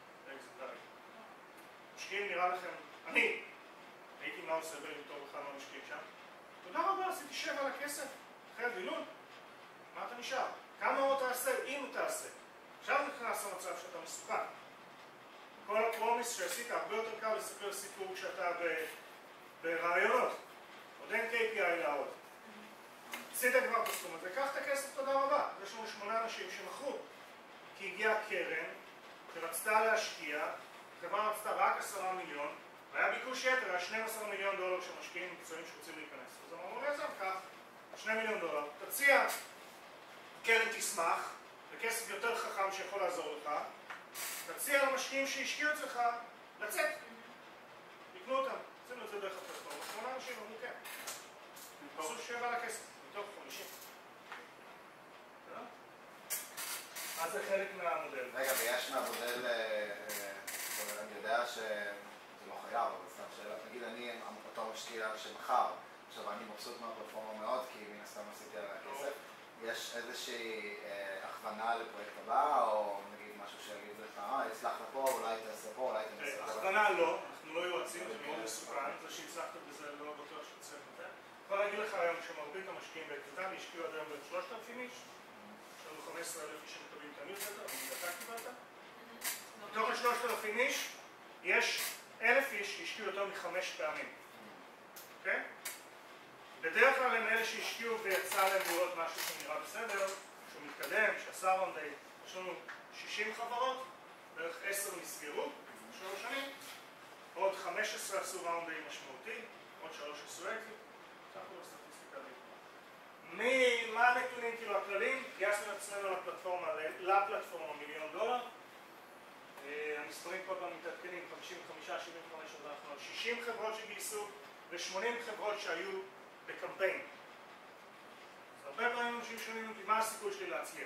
משקיעים נראה לכם, אני הייתי מה עושה בין טוב אחד מהמשקיעים שם. תודה רבה, עשיתי שב על הכסף, אחרי הדילון. מה אתה נשאר? כמה עוד תעשה, אם תעשה. עכשיו נכנס למצב שאתה מסוכן. כל הפרומיס שעשית, הרבה יותר קל לספר סיפור כשאתה ברעיונות. עוד אין קיי פי איי לעוד. עשית כבר את הסכום הזה, קח את הכסף, תודה רבה. יש לנו שמונה אנשים שמכרו. כי הגיעה קרן שרצתה להשקיע, החברה רצתה רק עשרה מיליון, והיה ביקוש יתר, היה שנים עשר מיליון דולר של משקיעים מקצועיים שרוצים להיכנס. אז אמרנו ליזם, קח שני מיליון דולר, תציע, קרן תשמח, בכסף יותר חכם שיכול לעזור לך, תציע למשקיעים שהשקיעו אצלך לצאת. תקנו אותם, עשינו את זה דרך הפלטפורמה, שמונה אנשים אמרו כן. עשו שבע על הכסף, מתוך חמישים. אז זה חלק מהמודל. רגע, ויש מהמודל, זאת אומרת, אני יודע שזה לא חייב, אבל סתם שאלה, נגיד אני אותו משקיע שמחר, עכשיו אני מבסוט מהפלטפורמה מאוד, כי מן הסתם עשיתי על הכסף, יש איזושהי הכוונה לפרויקט הבא, או נגיד משהו שיגיד לך, אה, הצלחת פה, אולי תעשה פה, אולי תנסה פה. הכוונה לא, אנחנו לא יועצים, זה מאוד מסוכן, זה שהצלחת בזה לא בטוח שתצליח בזה. אני יכול להגיד לך היום שמרבית המשקיעים באקוויטל השקיעו עד היום ב-שלושת אלפים איש, יש לנו חמישה עשר אלף איש שמקבלים את הניוזלטר, אני דקה קיבלת. מתוך ה-שלושת אלפים איש, יש אלף איש שהשקיעו יותר מחמש פעמים. אוקיי? בדרך כלל הם אלה שהשקיעו ויצא להם לראות משהו שנראה בסדר, שהוא מתקדם, שעשה רונדי. יש לנו שישים חברות, בערך עשר נסגרו, שלוש שנים, עוד חמש עשרה עשו ראונדי משמעותי, עוד שלוש עשו אקזיט, אנחנו בסטטיסטיקה די. מה הנתונים כאילו הכללים? גייסנו את עצמנו לפלטפורמה, לפלטפורמה מיליון דולר. המספרים כל פעם מתעדכנים, חמישים וחמש, שבעים וחמש, אז אנחנו על שישים חברות שגייסו ו-שמונים חברות שהיו בקמפיין. אז הרבה פעמים אנשים שואלים אותי, מה הסיכוי שלי להצליח?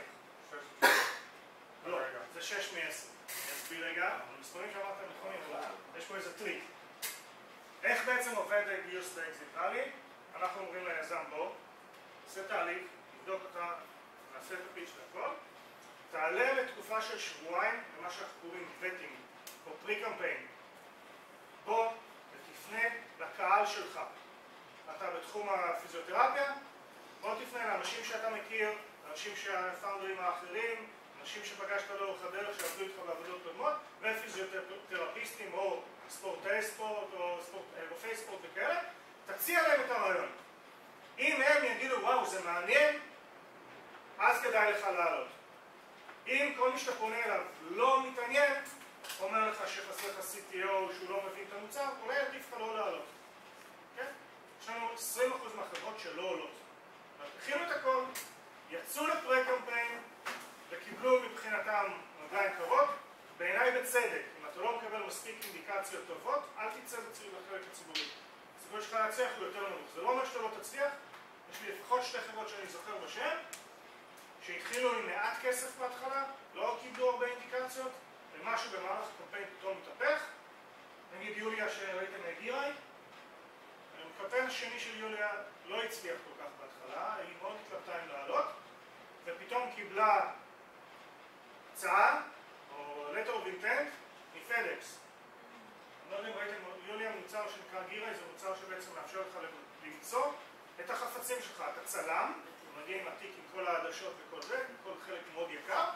לא, זה שש מעשר. אני אסביר רגע, המספרים שאמרת נכונים, יש פה איזה טריק. איך בעצם עובד גיוס באקזיט-ראלי? אנחנו אומרים ליזם בוא, נעשה תהליך, נבדוק אותה, נעשה את הפיץ' והכל, תעלה לתקופה של שבועיים במה שאנחנו קוראים וטינג, או פרי-קמפיין. בוא ותפנה לקהל שלך. אתה בתחום הפיזיותרפיה, בוא תפנה לאנשים שאתה מכיר, אנשים שהפאונדרים האחרים, אנשים שפגשת לאורך הדרך שעבדו איתך בעבודות קודמות, ופיזיותרפיסטים או ספורטאי ספורט או רופאי ספורט וכאלה, תציע להם את הרעיון. אם הם יגידו וואו זה מעניין, אז כדאי לך לעלות. אם כל מי שאתה פונה אליו לא מתעניין, אומר לך שחסר לך סי טי או שהוא לא מבין את המוצר, אולי עדיף לך לא לעלות. כן? יש לנו עשרים אחוז מהחברות שלא עולות. הכינו את הכל, יצאו לפרי קמפיין וקיבלו מבחינתם רגליים קרות, בעיניי בצדק. אם אתה לא מקבל מספיק אינדיקציות טובות, אל תצא לחלק הציבורי. הסיכוי שלך להצליח הוא יותר נמוך. זה לא אומר שאתה לא תצליח, יש לי לפחות שתי חברות שאני זוכר בשם, שהתחילו עם מעט כסף בהתחלה, לא קיבלו הרבה אינדיקציות, ומשהו במהלך הקמפיין פתאום מתהפך. נגיד יוליה שראיתם מגיראי, הקמפיין השני של יוליה לא הצליח כל כך בהתחלה, היא מאוד התלבטה אם לעלות, ופתאום קיבלה הצעה, או letter of intent, מפדקס. אני לא יודע אם ראיתם, יוליה מוצר שנקרא גיראי, זה מוצר שבעצם מאפשר לך למצוא את החפצים שלך, אתה צלם, הוא מגיע עם התיק עם כל העדשות וכל זה, כל חלק מאוד יקר.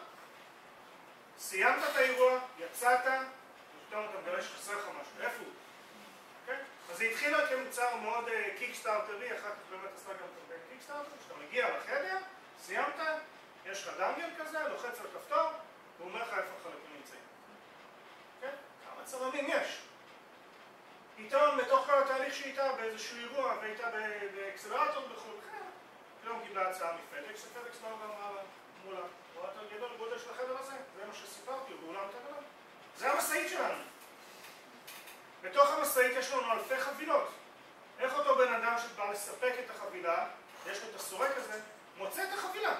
סיימת את האירוע, יצאת, ופתאום אתה מגלה שחסר לך משהו, איפה הוא? Okay? אז זה התחילה כמוצר מאוד קיקסטארטרי, אחר כך באמת עשתה גם קמפיין קיקסטארטר, כשאתה מגיע לחדר, סיימת, יש לך דנגל כזה, לוחץ על כפתור, והוא אומר לך איפה החלקים נמצאים. כן? כמה צלמים יש. פתאום בתוך כל התהליך שהייתה באיזשהו אירוע, והייתה באקסלרטור בחו"ל, פתאום קיבלה הצעה מפדקס, ופדקס באו ואמרה מולה, רואה יותר גדול גודל של החדר הזה, זה מה שסיפרתי, הוא באולם יותר גדול. זה המשאית שלנו. בתוך המשאית יש לנו אלפי חבילות. איך אותו בן אדם שבא לספק את החבילה, יש לו את הסורק הזה, מוצא את החבילה.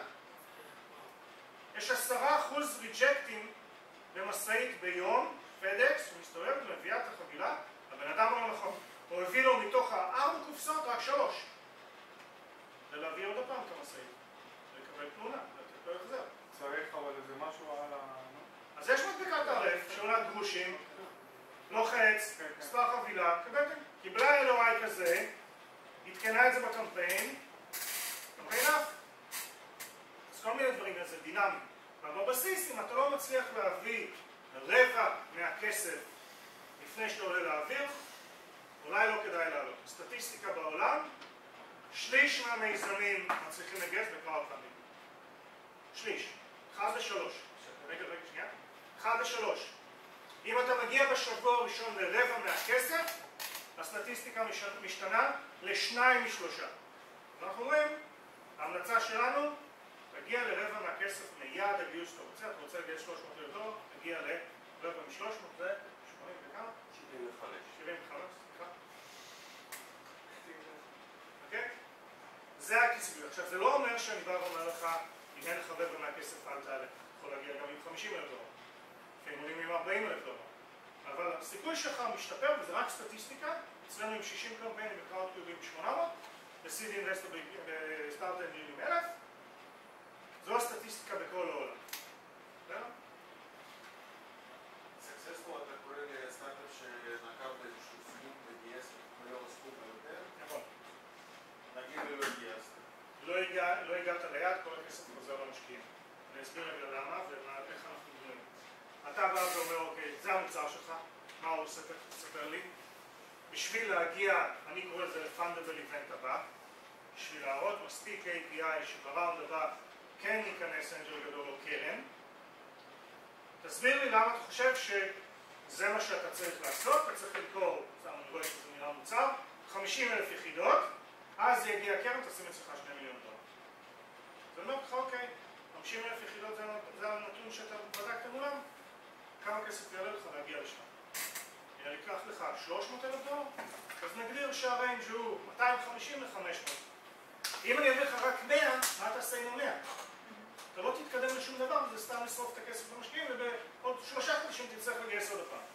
יש עשרה אחוז ריג'קטים במשאית ביום, פדקס, הוא מסתובב ומביאה את החבילה, הבן אדם לא נכון. הוא הביא לו מתוך הארבע קופסאות רק שלוש. ולהביא עוד הפעם את המשאית. לקבל תלונה, לתת לו החזר. צריך אבל איזה משהו על ה... אז יש מדבקת ערף שעולה גרושים, לוחץ, מספר חבילה, קבלתם. קיבלה אל או איי כזה, התקנה את זה בקמפיין, קמפיין אף. אז כל מיני דברים, זה דינמי. אבל בבסיס, אם אתה לא מצליח להביא רבע מהכסף לפני שאתה עולה לאוויר, אולי לא כדאי לעלות. סטטיסטיקה בעולם, שליש מהמיזמים מצליחים לגייס בקראודפנדינג. שליש. אחד לשלוש. רגע, רגע, שנייה. אחד לשלוש. אם אתה מגיע בשבוע הראשון לרבע מהכסף, הסטטיסטיקה משתנה לשניים משלושה. אנחנו אומרים, ההמלצה שלנו, תגיע לרבע מהכסף מיד הגיוס שאתה רוצה, אתה רוצה לגייס שלוש מאות דולר, תגיע לרבע משלוש מאות, זה שמונים וכמה? שבעים וחמש. שבעים וחמש. סיכוי. עכשיו, זה לא אומר שאני בא ואומר לך, אם אין לך רבע מהכסף אל תעלה. יכול להגיע גם עם חמישים אלף דולר. לפעמים עולים עם ארבעים אלף דולר. אבל הסיכוי שלך משתפר, וזה רק סטטיסטיקה. אצלנו עם שישים קמפיינים בקראוט קיובים שמונה מאות, ב-סיד אינבסטור בסטארט-אפ עם אלף. זו הסטטיסטיקה בכל העולם. בסדר? סקסספול אתה קורא לסטארט-אפ שנקב באיזשהו סיום וגייס ולא הסכום היותר? נכון. נגיד ולא גייסת. לא הגע, לא הגעת ליד, כל הכסף חוזר למשקיעים. אני אסביר רגע למה ואיך אנחנו בנויים. אתה בא ואומר, אוקיי, זה המוצר שלך, מה הוא עושה? תספר לי. בשביל להגיע, אני קורא לזה לפנדבל איבנט הבא, בשביל להראות מספיק איי פי איי שבראונד הבא כן ייכנס אנג'ל גדול או קרן. תסביר לי למה אתה חושב שזה מה שאתה צריך לעשות, אתה צריך למכור, אני רואה שזה נראה מוצר, חמישים אלף יחידות, אז יגיע קרן, תשים אצלך שני מיליון דולר. זה אומר לך, אוקיי, חמישים אלף יחידות זה הנתון שאתה בדקת מולם, כמה כסף יעלה לך להגיע לשם? יהיה לקח לך שלוש מאות אלף דולר, אז נגדיר שהריינג' הוא מאתיים וחמישים ל-חמש מאות. אם אני אביא לך רק מאה, מה תעשה עם המאה? אתה לא תתקדם לשום דבר, וזה סתם לשרוף את הכסף למשקיעים, ובעוד שלושה חודשים תצטרך לגייס עוד הפעם.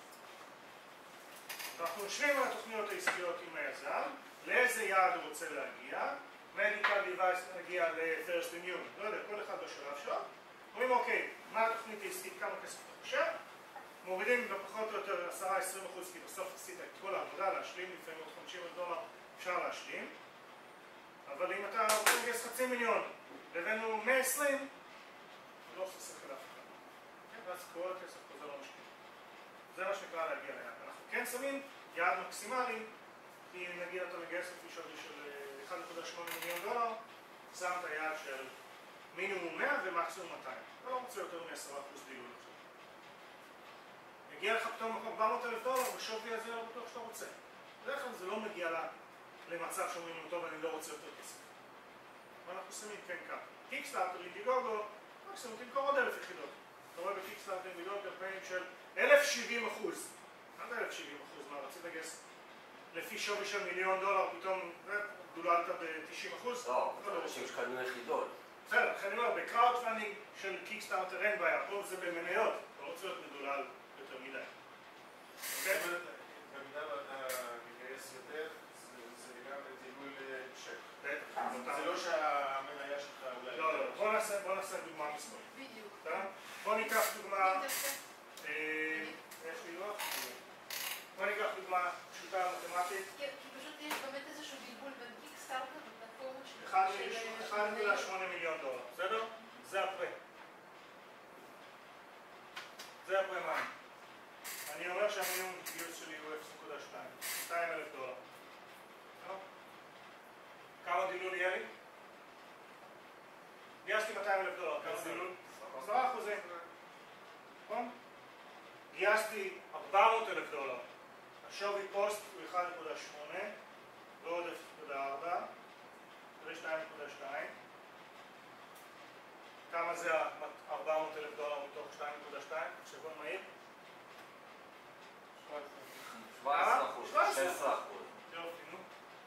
אנחנו נושבים על התוכניות העסקיות עם היזם, לאיזה יעד הוא רוצה להגיע, מדיקל דיווייס להגיע ל-First in Human, לא יודע, כל אחד בשלב שלו. אומרים, אוקיי, מה התוכנית העסקית, כמה כסף אתה חושב? מורידים בפחות או יותר עשרה עד עשרים אחוז, כי בסוף עשית את כל העבודה, להשלים, לפעמים עוד חמישים אלף דולר אפשר להשלים. אבל אם אתה רוצה לגייס חצי מיליון, לבנו מאה ועשרים, זה לא עושה שכל אף אחד. כן, ואז כל הכסף חוזר למשקיעים. זה מה שנקרא להגיע ליעד. אנחנו כן שמים יעד מקסימלי, כי נגיד אתה מגייס לפי שווי של אחד נקודה שמונה מיליון דולר, שם את היעד של מינימום מאה ומקסימום מאתיים. אתה לא רוצה יותר מ-עשרה אחוז דילול עכשיו. מגיע לך פתאום ארבע מאות אלף דולר, בשווי הזה לא בטוח שאתה רוצה. בדרך כלל זה לא מגיע למצב שאומרים לו, טוב, אני לא רוצה יותר כסף. ואנחנו שמים כן ככה. קיקסטארטר, אינדיגוגו, מקסימום תמכור עוד אלף יחידות. אתה רואה בקיקסטארטר, אינדיגוגו, קמפיינים של אלף ושבעים אחוז. מה זה אלף ושבעים אחוז? מה, רצית לגייס לפי שווי של מיליון דולר, פתאום דוללת ב-תשעים אחוז? לא, זה אנשים שקנו יחידות. בסדר, לכן אני אומר, בקראוט פנדינג של קיקסטארטר אין בעיה, פה זה במניות, אתה לא רוצה להיות מדולל יותר מדי. אוקיי? במידה ואתה מגייס יותר, זה לגמרי דילול צ'ק. בטח. זה לא שהמניה שלך אולי... לא, לא, בוא נעשה דוגמה מספרית. בדיוק. בוא ניקח דוגמה... יש לי לוח? בוא ניקח דוגמה פשוטה מתמטית. כי פשוט יש באמת איזשהו בלבול בין קיקסטארטר ופלטפורמה של... אחד נקודה שמונה מיליון דולר, בסדר? זה הפרה. זה הפרה מים. אני אומר שהמינימום גיוס שלי הוא אפס נקודה שתיים, מאתיים אלף דולר. כמה דילול יהיה לי? גייסתי מאתיים אלף דולר, כמה דילול? עשרה אחוזים. נכון? גייסתי ארבע מאות אלף דולר. השווי פוסט הוא אחד נקודה שמונה ועוד אפס נקודה ארבע, זה שתיים נקודה שתיים. כמה זה ארבע מאות אלף דולר מתוך שתיים נקודה שתיים? חשבון מהיר? שבע עשרה אחוז, שש עשרה אחוז. יופי, נו.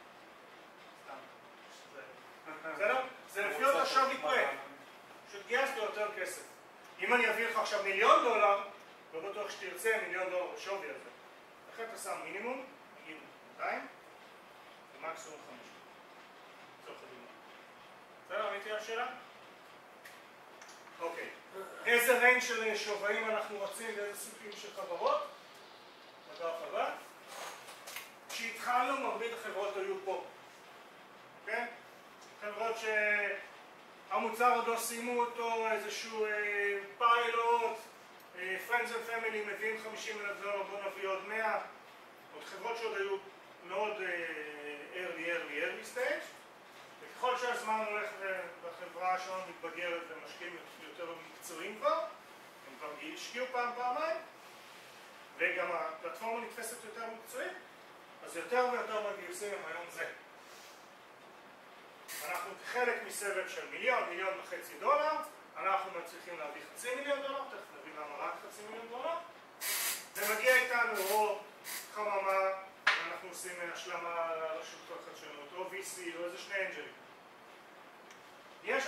סתם. בסדר? זה לפי אותו שווי פרה. פשוט גייסתי יותר כסף. אם אני אביא לך עכשיו מיליון דולר, לא בטוח שתרצה מיליון דולר בשווי הזה. לכן אתה שם מינימום, נגיד מאתיים, ומקסימום חמישים. לצורך הדוגמה. בסדר, עניתי על השאלה? אוקיי. איזה ריינג' של שווים אנחנו רוצים ואיזה סוגים של חברות? בגרף הבא. כשהתחלנו, מרבית החברות היו פה. אוקיי? חברות שהמוצר עוד לא סיימו אותו, איזשהו אה, פיילוט, אה, Friends and Family מביאים חמישים אלף דולר, בוא נביא עוד מאה. עוד חברות שעוד היו מאוד אה, early, early, early stage. וככל שהזמן הולך והחברה שלנו מתבגרת ומשקיעים יותר מקצועיים כבר, הם כבר השקיעו פעם, פעמיים, וגם הפלטפורמה נתפסת יותר מקצועית, אז יותר ויותר מהגיוסים הם היום זה. אנחנו כחלק מסבב של מיליון, מיליון וחצי דולר, אנחנו מצליחים להביא חצי מיליון דולר, תכף נביא למה רק חצי מיליון דולר, ומגיע איתנו או חממה, אנחנו עושים השלמה לרשות החדשנות, או וי סי, או איזה שני אנג'לים.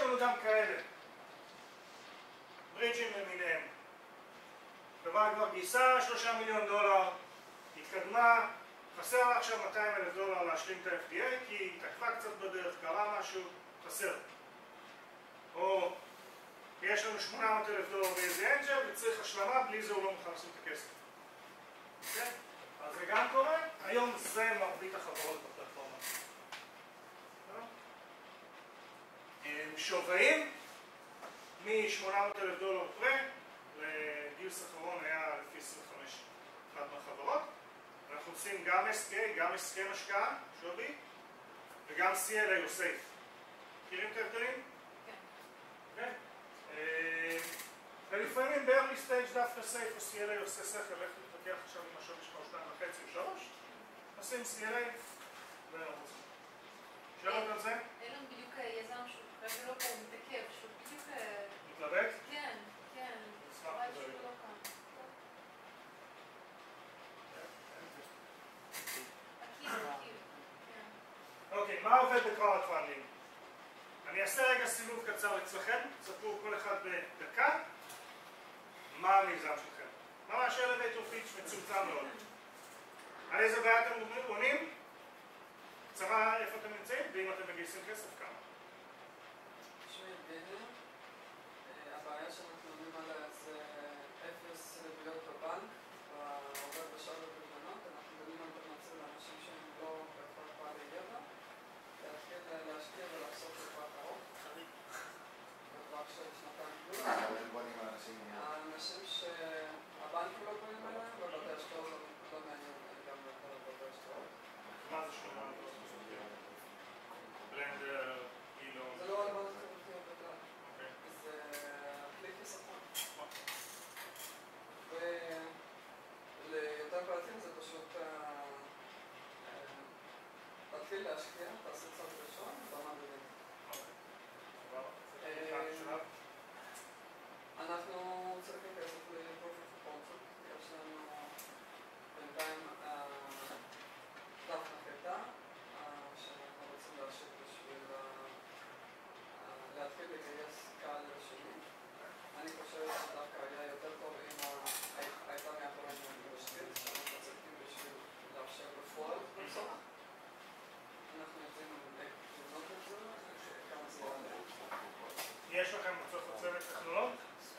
לנו גם כאלה. ברידג'ים למיניהם. חברה כבר גייסה שלושה מיליון דולר, התקדמה, חסר לה עכשיו מאתיים אלף דולר להשלים את ה-אף די איי כי היא התעכבה קצת בדרך, קרה משהו, חסר. או יש לנו שמונה מאות אלף דולר באיזה אנג'ל וצריך השלמה, בלי זה הוא לא מוכן לשים את הכסף. אוקיי? אז זה גם קורה, היום זה מרבית החברות בפלטפורמה. שווים מ-שמונה מאות אלף דולר פרה לגיוס אחרון היה לפי עשרים וחמש אחת מהחברות. אנחנו עושים גם אס קיי, גם הסכם השקעה, שווי, וגם סי אל איי או סייף. מכירים את ההבדלים? כן. ולפעמים ב-early stage דווקא סייף או סי אל איי עושה שכל, איך להתווכח עכשיו עם השווי שלך שתיים וחצי או שלוש, נשים סי אל איי ונרוץ. שאלות על זה? אין לנו בדיוק יזם שהוא כרגע לא פה, הוא מתעכב, שהוא בדיוק... מתלבט? כן, כן. נשמח אולי לדבר. שהוא לא כאן. עקיב, עקיב. כן. אוקיי, מה עובד בקראוד פאנדינג? אני אעשה רגע סיבוב קצר אצלכם, תספרו כל אחד בדקה מה המיזם שלכם. ממש elevator pitch מצומצם מאוד. על איזה בעיה אתם עונים? קצרה איפה אתם נמצאים, ואם אתם מגייסים כסף כמה. שמי יבגני, הבעיה שאנחנו עונים עליה זה אפס ריביות בבנק, ועובד בשאר הפקדונות, אנחנו דנים אלטרנטיבה לאנשים שהם לא בהכרח בעלי ידע, להתחיל להשקיע ולעשות לטווח ארוך, בטווח של שנתיים פלוס. האנשים שהבנקים לא בונים עליהם, ובתי השקעות לא מעניין גם בתי השקעות. מה זה שלמה? בלנדר, אילו... זה לא רלוונטי חברתיות בכלל. זה כלי חיסכון. וליותר פרטים זה פשוט להתחיל להשקיע, תעשה צעד ראשון, במדדים. אנחנו צריכים כסף לפרופיט ופורצות. יש לנו בינתיים דף נחתה שאנחנו רוצים להשאיר בשביל להתחיל לגייס קהל ראשוני. אני חושב שדווקא היה יותר טוב אם הייתה מאחורינו משתית שאנחנו צריכים בשביל לאפשר בפועל בסוף. אנחנו יודעים לבנות את זה, כמה זה יעלה. יש לכם מצורך צוות טכנולוג?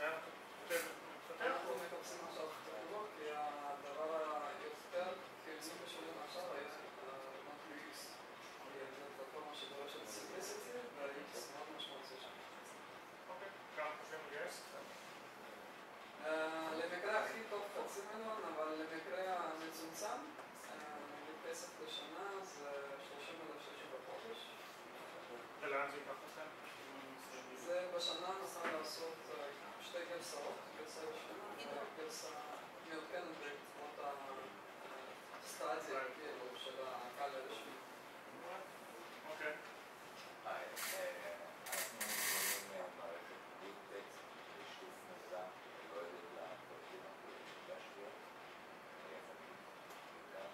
אנחנו מחפשים עכשיו טכנולוג כי הדבר היותר כיוצאים בשבילים עכשיו היה לבנות מיקס. זה פלטפורמה שדורשת סימפליסיטי והאיקס מאוד משמעותי שם. אוקיי, כמה חושבים לגייס? למקרה הכי טוב חצי מיליון, אבל למקרה המצומצם, נגיד כסף לשנה זה שלושים אלף שקל בחודש. ולאן זה ייקח לכם? זה בשנה נוכל לעשות שתי גרסאות, גרסה ראשונה וגרסה מעודכנת בעקבות הסטאציה של הקהל הראשון. אוקיי. אנחנו בונים מערכת ביג טקסט בשיתוף מיזם וגודל לפרקים הגדולים להשקיע יחד עם בעיקר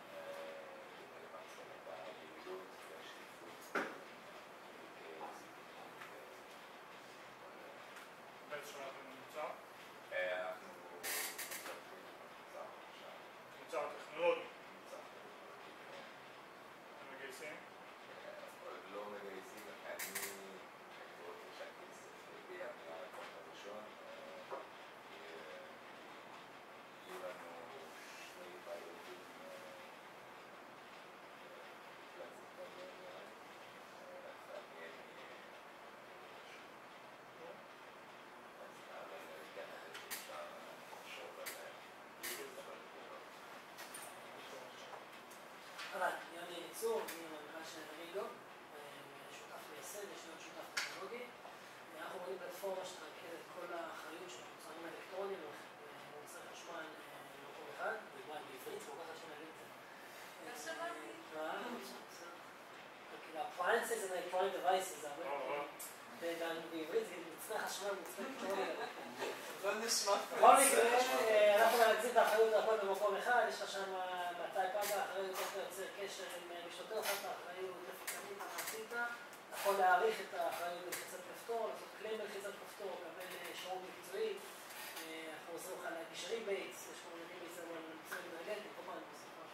למקסם את היעילות והשקיפות. באיזה שנה אתם במוצר? אנחנו מטפלים במוצר עכשיו. מוצר טכנולוגי. מוצר טכנולוגי. אתם מגייסים? עוד לא מגייסים, אני רוצה שהכסף יגיע מהלקוח הראשון. יהיו לנו שני פיילוטים להציג בהם אחד מהם אז כן, אפשר לחשוב על גיוס הפעולות. אהלן, יוני אליצור, אני המנכ"ל של ריגו, שותף מייסד, יש לנו שותף טכנולוגי. אנחנו בונים פלטפורמה שתרכז את כל האחריות של מוצרים אלקטרוניים ומוצרי חשמל במקום אחד, בגלל בעברית, כל כך חשוב להגיד את זה. איך שמעתי? כאילו, appliances and electronic devices, זה הרבה פעמים בעברית, זה מוצרי חשמל, מוצרי אלקטרוניים. לא נשמע. בכל מקרה, אנחנו מרכזים את האחריות הכל במקום אחד, יש לך שם מתי פגע האחריות, איך אתה יוצר קשר עם משתתף, את האחריות, לפקנית, מה עשית, יכול להעריך את האחריות בקצת כפתור. כפתור, לעשות קליים בלחיצת כפתור, לקבל שירות מקצועי. אנחנו עושים לך להגיש ריבייטס, יש כל מיני ריבייטס אבל מצוין אנרגטיים, כל פעם אני מוסיף משהו.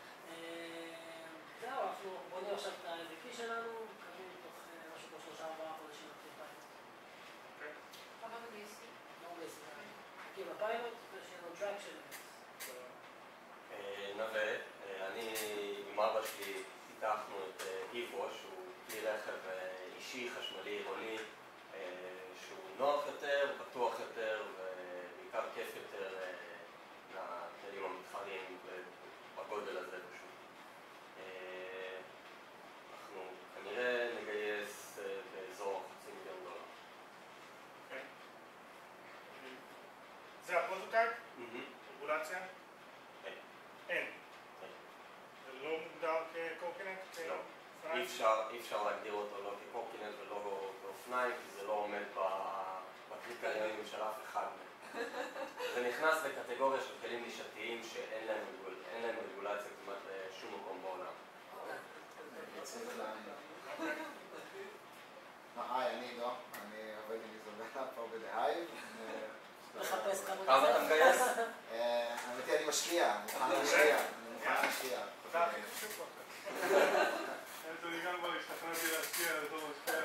זהו, אנחנו בונים עכשיו את ה-אם וי פי שלנו, קמים תוך משהו כמו שלושה ארבעה חודשים להתחיל פיילוט. כמה בגייסים? לא בגייסים, נקים הפיילוט ושיהיה לנו טראק של נווה, אני עם אבא שלי פיתחנו את איבו, שהוא כלי רכב אישי, חשמלי, עירוני, שהוא נוח יותר, בטוח יותר ובעיקר כיף יותר לכלים המתחרים בגודל הזה פשוט. אנחנו כנראה נגייס באזור חצי מיליון דולר. זה הפרוטוטייפ? רגולציה? אין. זה לא מוגדר כקורקינט? לא. אי אפשר להגדיר אותו לא כקורקינט ולא כאופניים, כי זה לא עומד בקריטריונים של אף אחד מהם. זה נכנס לקטגוריה של כלים נישתיים שאין להם רגולציה כמעט לשום מקום בעולם. היי, אני עידו, אני עובד עם איזובלה פה בדהייב. מחפש כמה כמה אתה מגייס? האמיתי, אני משקיע, אני מוכן להשקיע, אני מוכן להשקיע. תודה, הכי חשוב פה. אני גם כבר השתכנעתי להשקיע לתור משקיע.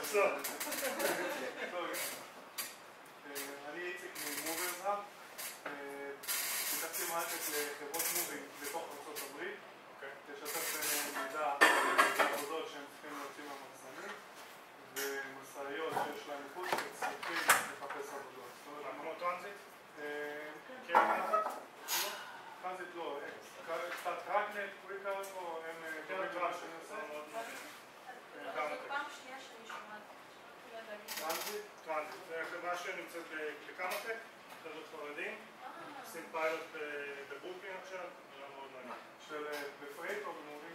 אני איציק ממוברס האב. פיתחתי מערכת לחברות מובינג בתוך ארצות הברית. לשתף ביניהם מידע בעבודות שהם צריכים להוציא מהמחסנים ומשאיות שיש להם חוץ וצריכים לחפש עבודות. כמו טרנזיט? כן. טרנזיט לא, קצת טרקנט, קוויקארט או הם קוראים למה שאני עושה. זו פעם שנייה שאני שומעת. טרנזיט? טרנזיט. זו חברה שנמצאת בקמאטק, חברות חרדים. עושים פיילוט בברוקלין עכשיו, זה לא מאוד מעניין. של בפרייט או במורים?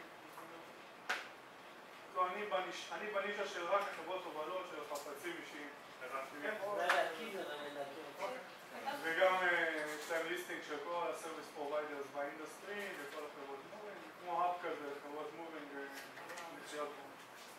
לא, אני בנישה של רק חברות הובלות של חפצים אישיים. אולי להכיר, להכיר אותי. וגם יש להם ליסטינג של כל הסרוויס פרוביידרס באינדסטרי וכל החברות מובינג, כמו האפ כזה, חברות מובינג ומציאות מובינג.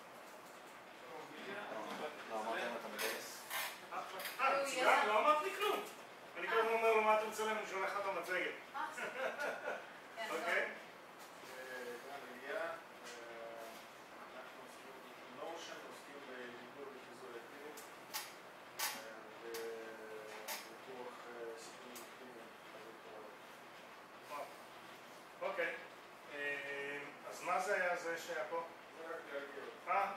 לא אמרתם אתה מגייס? אה, מצוין, לא אמרת לי כלום. אני כל הזמן אומר לו מה אתה רוצה להם, אני שולח לך את המצגת. אוקיי? גם הגיע, אנחנו עוסקים בנושן, עוסקים בלימוד וחיזור אקטיבי וניתוח סיכונים אקטיביים. אוקיי. אז מה זה היה זה שהיה פה? זה רק להגיע. אה?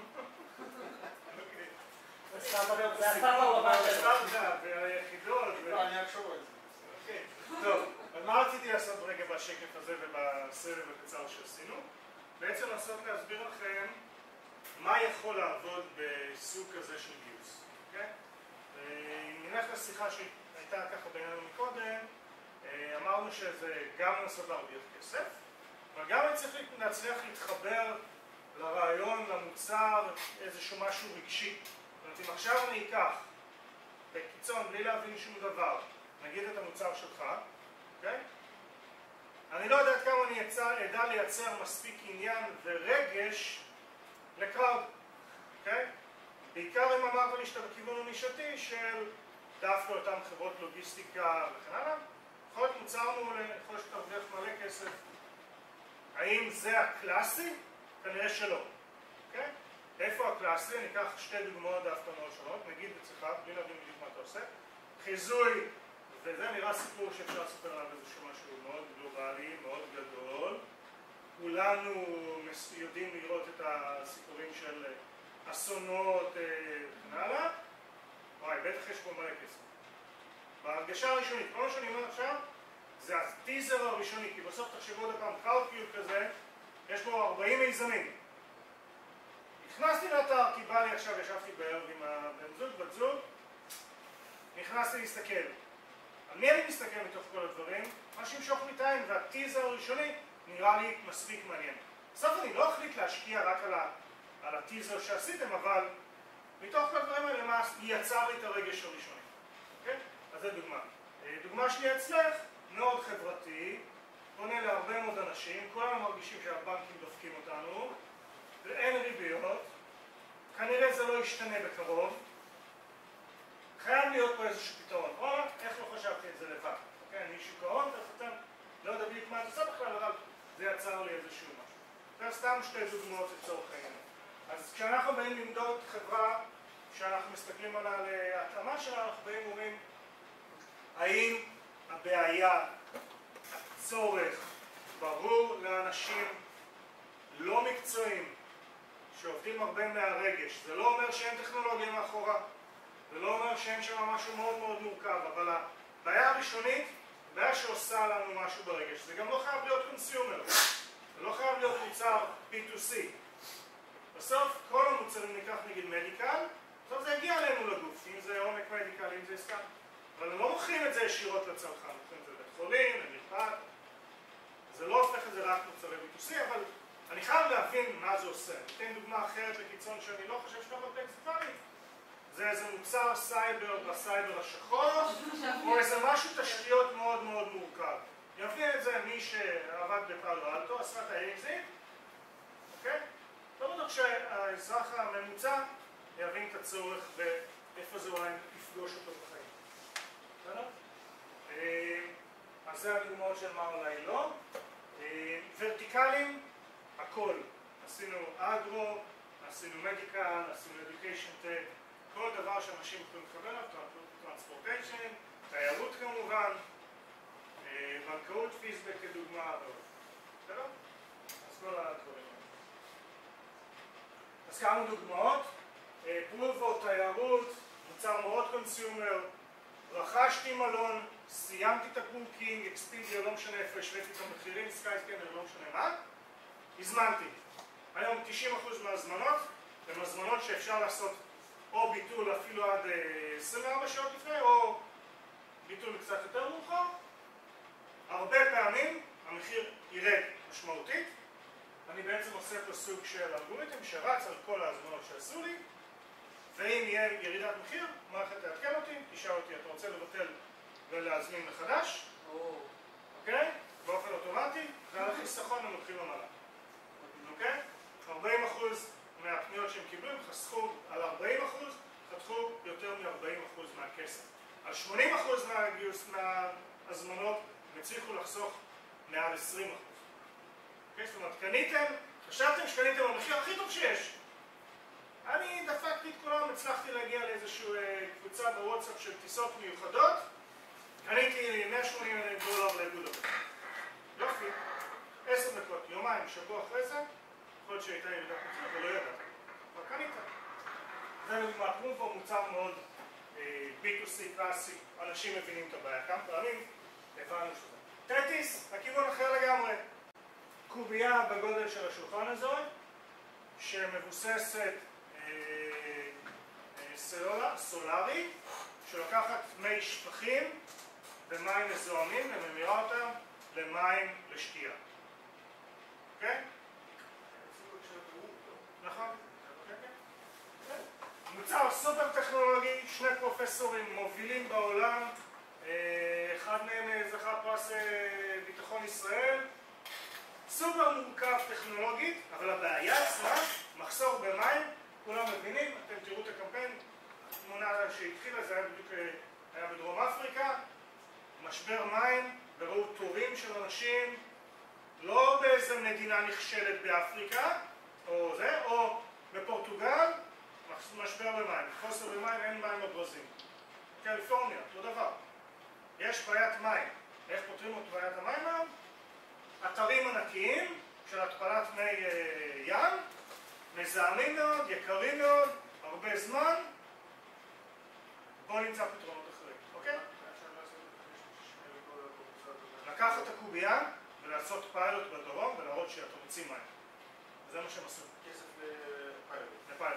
זה הסטארט-אפ הבא שלו. הסטארט-אפ והיחידות. לא, אני אחשוב על זה. אוקיי. טוב, אז מה רציתי לעשות רגע בשקף הזה ובסבב הקצר שעשינו? בעצם לנסות להסביר לכם מה יכול לעבוד בסוג כזה של גיוס. אוקיי? אם נלך לשיחה שהייתה ככה בינינו מקודם, אמרנו שזה גם לנסות להרוויח כסף, אבל גם אני צריך להצליח להתחבר לרעיון, למוצר, איזשהו משהו רגשי. זאת אומרת, אם עכשיו אני אקח, בקיצון, בלי להבין שום דבר, נגיד את המוצר שלך, אוקיי? אני לא יודעת כמה אני אדע לייצר מספיק עניין ורגש לקראוד, אוקיי? בעיקר אם אמרת לי שאתה בכיוון הנישתי של דווקא אותם חברות לוגיסטיקה וכן הלאה, יכול להיות מוצר מעולה, יכול להיות שתרוויח מלא כסף. האם זה הקלאסי? כנראה שלא, אוקיי? איפה הקלאסי? אני אקח שתי דוגמאות דווקא מאוד שונות, נגיד אצלך, בלי להבין בדיוק מה אתה עושה. חיזוי, וזה נראה סיפור שאפשר לספר עליו איזשהו משהו מאוד גלובלי, מאוד גדול. כולנו יודעים לראות את הסיפורים של אסונות וכן הלאה. וואי, בטח יש פה מלא כסף. בהרגשה הראשונית, כל מה שאני אומר עכשיו, זה הטיזר הראשוני, כי בסוף תחשבו עוד פעם, קאוטקיוט כזה, יש בו ארבעים מיזמים. נכנסתי לאתר, כי בא לי עכשיו, ישבתי בערב עם הבן זוג, בת זוג, נכנסתי להסתכל. על מי אני מסתכל מתוך כל הדברים? מה שימשוך לי את העין, והטיזר הראשוני נראה לי מספיק מעניין. בסוף אני לא החליט להשקיע רק על, ה, על הטיזר שעשיתם, אבל מתוך כל הדברים האלה, מה יצר לי את הרגש הראשוני. אוקיי? אז זו דוגמה. דוגמה שלי אצלך, מאוד חברתי, פונה להרבה מאוד אנשים, כולנו מרגישים שהבנקים דופקים אותנו, ואין ריביות, כנראה זה לא ישתנה בקרוב, חייב להיות פה איזשהו פתרון. או, איך לא חשבתי את זה לבד? אוקיי, אני שוק ההון, ואתם לא יודע בדיוק מה את עושה בכלל, אבל זה יצר לי איזשהו משהו. זה סתם שתי דוגמאות לצורך העניין. אז כשאנחנו באים למדוד חברה, כשאנחנו מסתכלים על ההתאמה שלה, אנחנו באים ואומרים, האם הבעיה, הצורך, ברור לאנשים לא מקצועיים, שעובדים הרבה מהרגש. זה לא אומר שאין טכנולוגיה מאחורה, זה לא אומר שאין שם משהו מאוד מאוד מורכב, אבל הבעיה הראשונית, הבעיה שעושה לנו משהו ברגש. זה גם לא חייב להיות קונסיומר, זה לא חייב להיות מוצר בי טו סי. בסוף, כל המוצרים ניקח נגיד מדיקל, בסוף זה הגיע אלינו לגוף, אם זה עומק מדיקל, אם זה עסקה. אבל הם לא מוכרים את זה ישירות לצרכן, מוכרים את זה לבית חולים, למרפאת. זה לא הופך את זה רק מוצרי בי טו סי, אבל אני חייב להבין מה זה עושה. אתן דוגמה אחרת לקיצון שאני לא חושב שאתה בפלקסיפלי. זה איזה מוצר סייבר בסייבר השחור, או איזה משהו תשתיות מאוד מאוד מורכב. יבין את זה מי שעבד בפאלו אלטו, עשה את האקזיט, אוקיי? לא בטוח שהאזרח הממוצע יבין את הצורך ואיפה זה אולי יפגוש אותו בחיים. בסדר? אז זה הדוגמאות של מה אולי לא. ורטיקלים, הכל. עשינו אגרו, עשינו מדיקל, עשינו אדיוקיישן טק, כל דבר שאנשים יכולים לקבל עליו, טרנספורטיישן, תיירות כמובן, בנקאות פיזבק כדוגמה, בסדר? אז כל הדברים. אז כמה דוגמאות, פרובו, תיירות, מוצר מאוד קונסיומר, רכשתי מלון, סיימתי את הבוקינג, אקספידיה, לא משנה איפה השוויתי את המחירים, סקייסקנר, לא משנה מה, הזמנתי. היום תשעים אחוז מהזמנות, הן הזמנות שאפשר לעשות או ביטול אפילו עד עשרים וארבע שעות לפני, או ביטול קצת יותר מאוחר. הרבה פעמים המחיר ירד משמעותית. אני בעצם עושה פה סוג של אלגוריתם שרץ על כל ההזמנות שעשו לי, ואם יהיה ירידת מחיר, מערכת תעדכן אותי, תשאל אותי, אתה רוצה לבטל ולהזמין מחדש, אוקיי? באופן אוטומטי, ועל החיסכון הם לוקחים המעלה. אוקיי? ארבעים אחוז מהפניות שהם קיבלו, הם חסכו על ארבעים אחוז, חתכו יותר מ-ארבעים אחוז מהכסף. על שמונים אחוז מהגיוס מההזמנות, הם הצליחו לחסוך מעל עשרים אחוז. אוקיי? זאת אומרת, קניתם, חשבתם שקניתם במחיר הכי טוב שיש. אני דפקתי את כולם, הצלחתי להגיע לאיזושהי קבוצה בוואטסאפ של טיסות מיוחדות, קניתי מאה ושמונים אלף דולר לבודפשט. יופי, עשר דקות, יומיים, שבוע אחרי זה, יכול להיות שהייתה ירידת מחיר ולא ידעת. אבל קנית. זה לדוגמה, פרובו מוצר מאוד בי טו סי קלאסי, אנשים מבינים את הבעיה. כמה פעמים הבנו שזה. טטיס, הכיוון אחר לגמרי. קובייה בגודל של השולחן הזה, שמבוססת סולארי, שלוקחת מי שפכים ומים מזוהמים וממירה אותם למים לשתייה. אוקיי? נכון. מוצר סופר טכנולוגי, שני פרופסורים מובילים בעולם, אחד מהם זכה פרס ביטחון ישראל, סופר מורכב טכנולוגית, אבל הבעיה עצמה, מחסור במים, כולם מבינים, אתם תראו את הקמפיין, התמונה שהתחילה, זה היה בדיוק, היה בדרום אפריקה, משבר מים, וראו תורים של אנשים, לא באיזה מדינה נכשלת באפריקה, או זה, או בפורטוגל, משבר במים, חוסר במים, אין מים בברזים. קליפורניה, אותו דבר. יש בעיית מים. איך פותרים את בעיית המים היום? אתרים ענקיים של התפלת מי ים, מזהמים מאוד, יקרים מאוד, הרבה זמן. בואו נמצא פתרונות אחרים, אוקיי? לקחת את הקובייה ולעשות פיילוט בדרום ולהראות שאתה מוציא מים. זה מה שהם עשו. כסף לפיילוט. לפיילוט.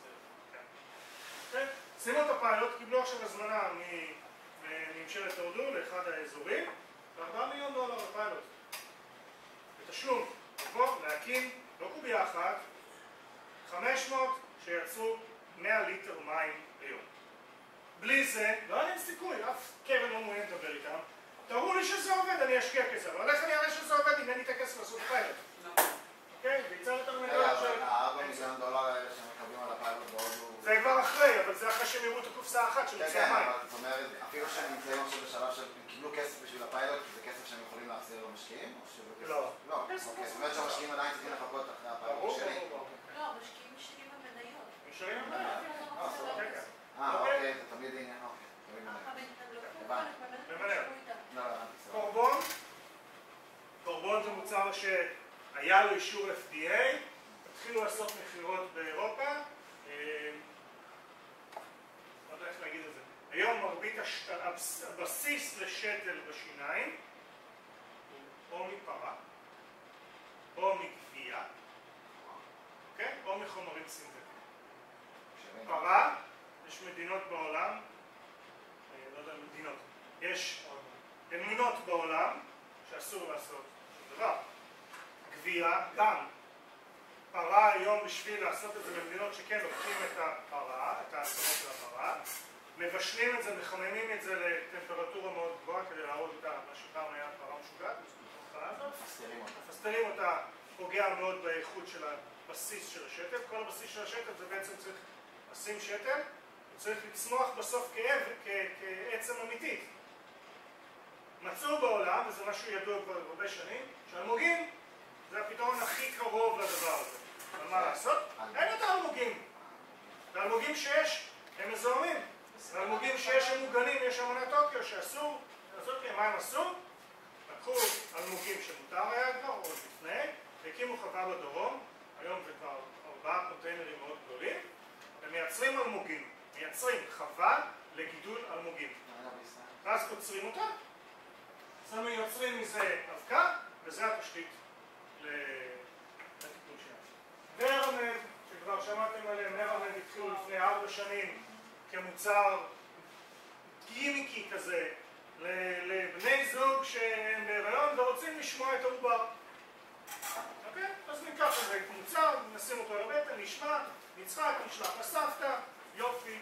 כן. שימו את הפיילוט, קיבלו עכשיו הזמנה מממשלת הודו לאחד האזורים, וארבעה מיליון דולר לפיילוט. בתשלום, לבוא, להקים, לא קובייה אחת, חמש מאות שיצאו מאה ליטר מים ביום. בלי זה, לא היה להם סיכוי, אף קרן לא מעוניין לדבר איתם. תראו לי שזה עובד, אני אשקיע כסף, אבל איך אני אראה שזה עובד אם אין לי את הכסף לעשות פיילוט? אוקיי? ויצא יותר מגדול של... הארבע מיליון דולר האלה שמקבלים על הפיילוט בהודו... זה כבר אחרי, אבל זה אחרי שהם יראו את הקופסה האחת של כן, מוציא כן, המים. אבל זאת אומרת, אפילו שהם נמצאים עכשיו בשלב שהם קיבלו כסף בשביל הפיילוט, כי זה כסף שהם יכולים להחזיר למשקיעים? או שזה כסף? לא. לא, אוקיי. זאת אומרת שהמשקיעים עדיין צריכים לחכות אחרי הפיילוט ברור, השני. ברור, ברור. לא, המשקיעים משאירים במניות. משאירים לא, במניות. לא, אה, לא, כן, כן. אה, אוקיי. אוקיי, זה תמיד עניין, אוקיי. תמיד עניין. אבל הם לקחו הבנתי. חלק במניות במניות. ושאו איתם. לא, לא, בסדר. קורבון, קורבון זה מוצר שהיה לו אישור אף די איי, התחילו לעשות מכירות באירופה, אה, לא יודע איך להגיד את זה. היום מרבית השת... הבסיס לשתל בשיניים הוא או מפרה, או מגבייה, אוקיי? או מחומרים סינתטיים. פרה, יש מדינות בעולם, אה, לא יודע מדינות, יש אמונות בעולם שאסור לעשות שום דבר. גבייה גם. פרה היום בשביל לעשות את זה במדינות שכן לוקחים את הפרה, את העצמות של הפרה, מבשלים את זה, מחממים את זה לטמפרטורה מאוד גבוהה כדי להראות את מה שפעם היה פרה משוגעת, מפסטרים אותה. מפסטרים אותה, פוגע מאוד באיכות של הבסיס של השתל. כל הבסיס של השתל זה בעצם צריך לשים שתל, הוא צריך לצמוח בסוף כאב, כעצם אמיתית. מצאו בעולם, וזה משהו ידוע כבר הרבה שנים, שאלמוגים זה הפתרון הכי קרוב לדבר הזה. אבל מה לעשות? אין יותר אלמוגים. והאלמוגים שיש הם מזוהמים. והאלמוגים שיש הם מוגנים, יש אמנת טוקיו שאסור לעשות, כי מה הם עשו? לקחו אלמוגים שמותר היה כבר, עוד לפני, והקימו חווה בדרום, היום זה כבר ארבעה קונטיינרים מאוד גדולים, ומייצרים אלמוגים, מייצרים חווה לגידול אלמוגים. ואז קוצרים אותה, אז הם יוצרים מזה אבקה, וזה התשתית לטיפול שלנו. נרמד, שכבר שמעתם עליהם, נרמד התחילו לפני ארבע שנים כמוצר גימיקי כזה לבני זוג שהם בהיריון ורוצים לשמוע את העובר. אוקיי? אז ניקח איזה מוצר, נשים אותו על הבטן, נשמע, נצחק, נשלח לסבתא, יופי.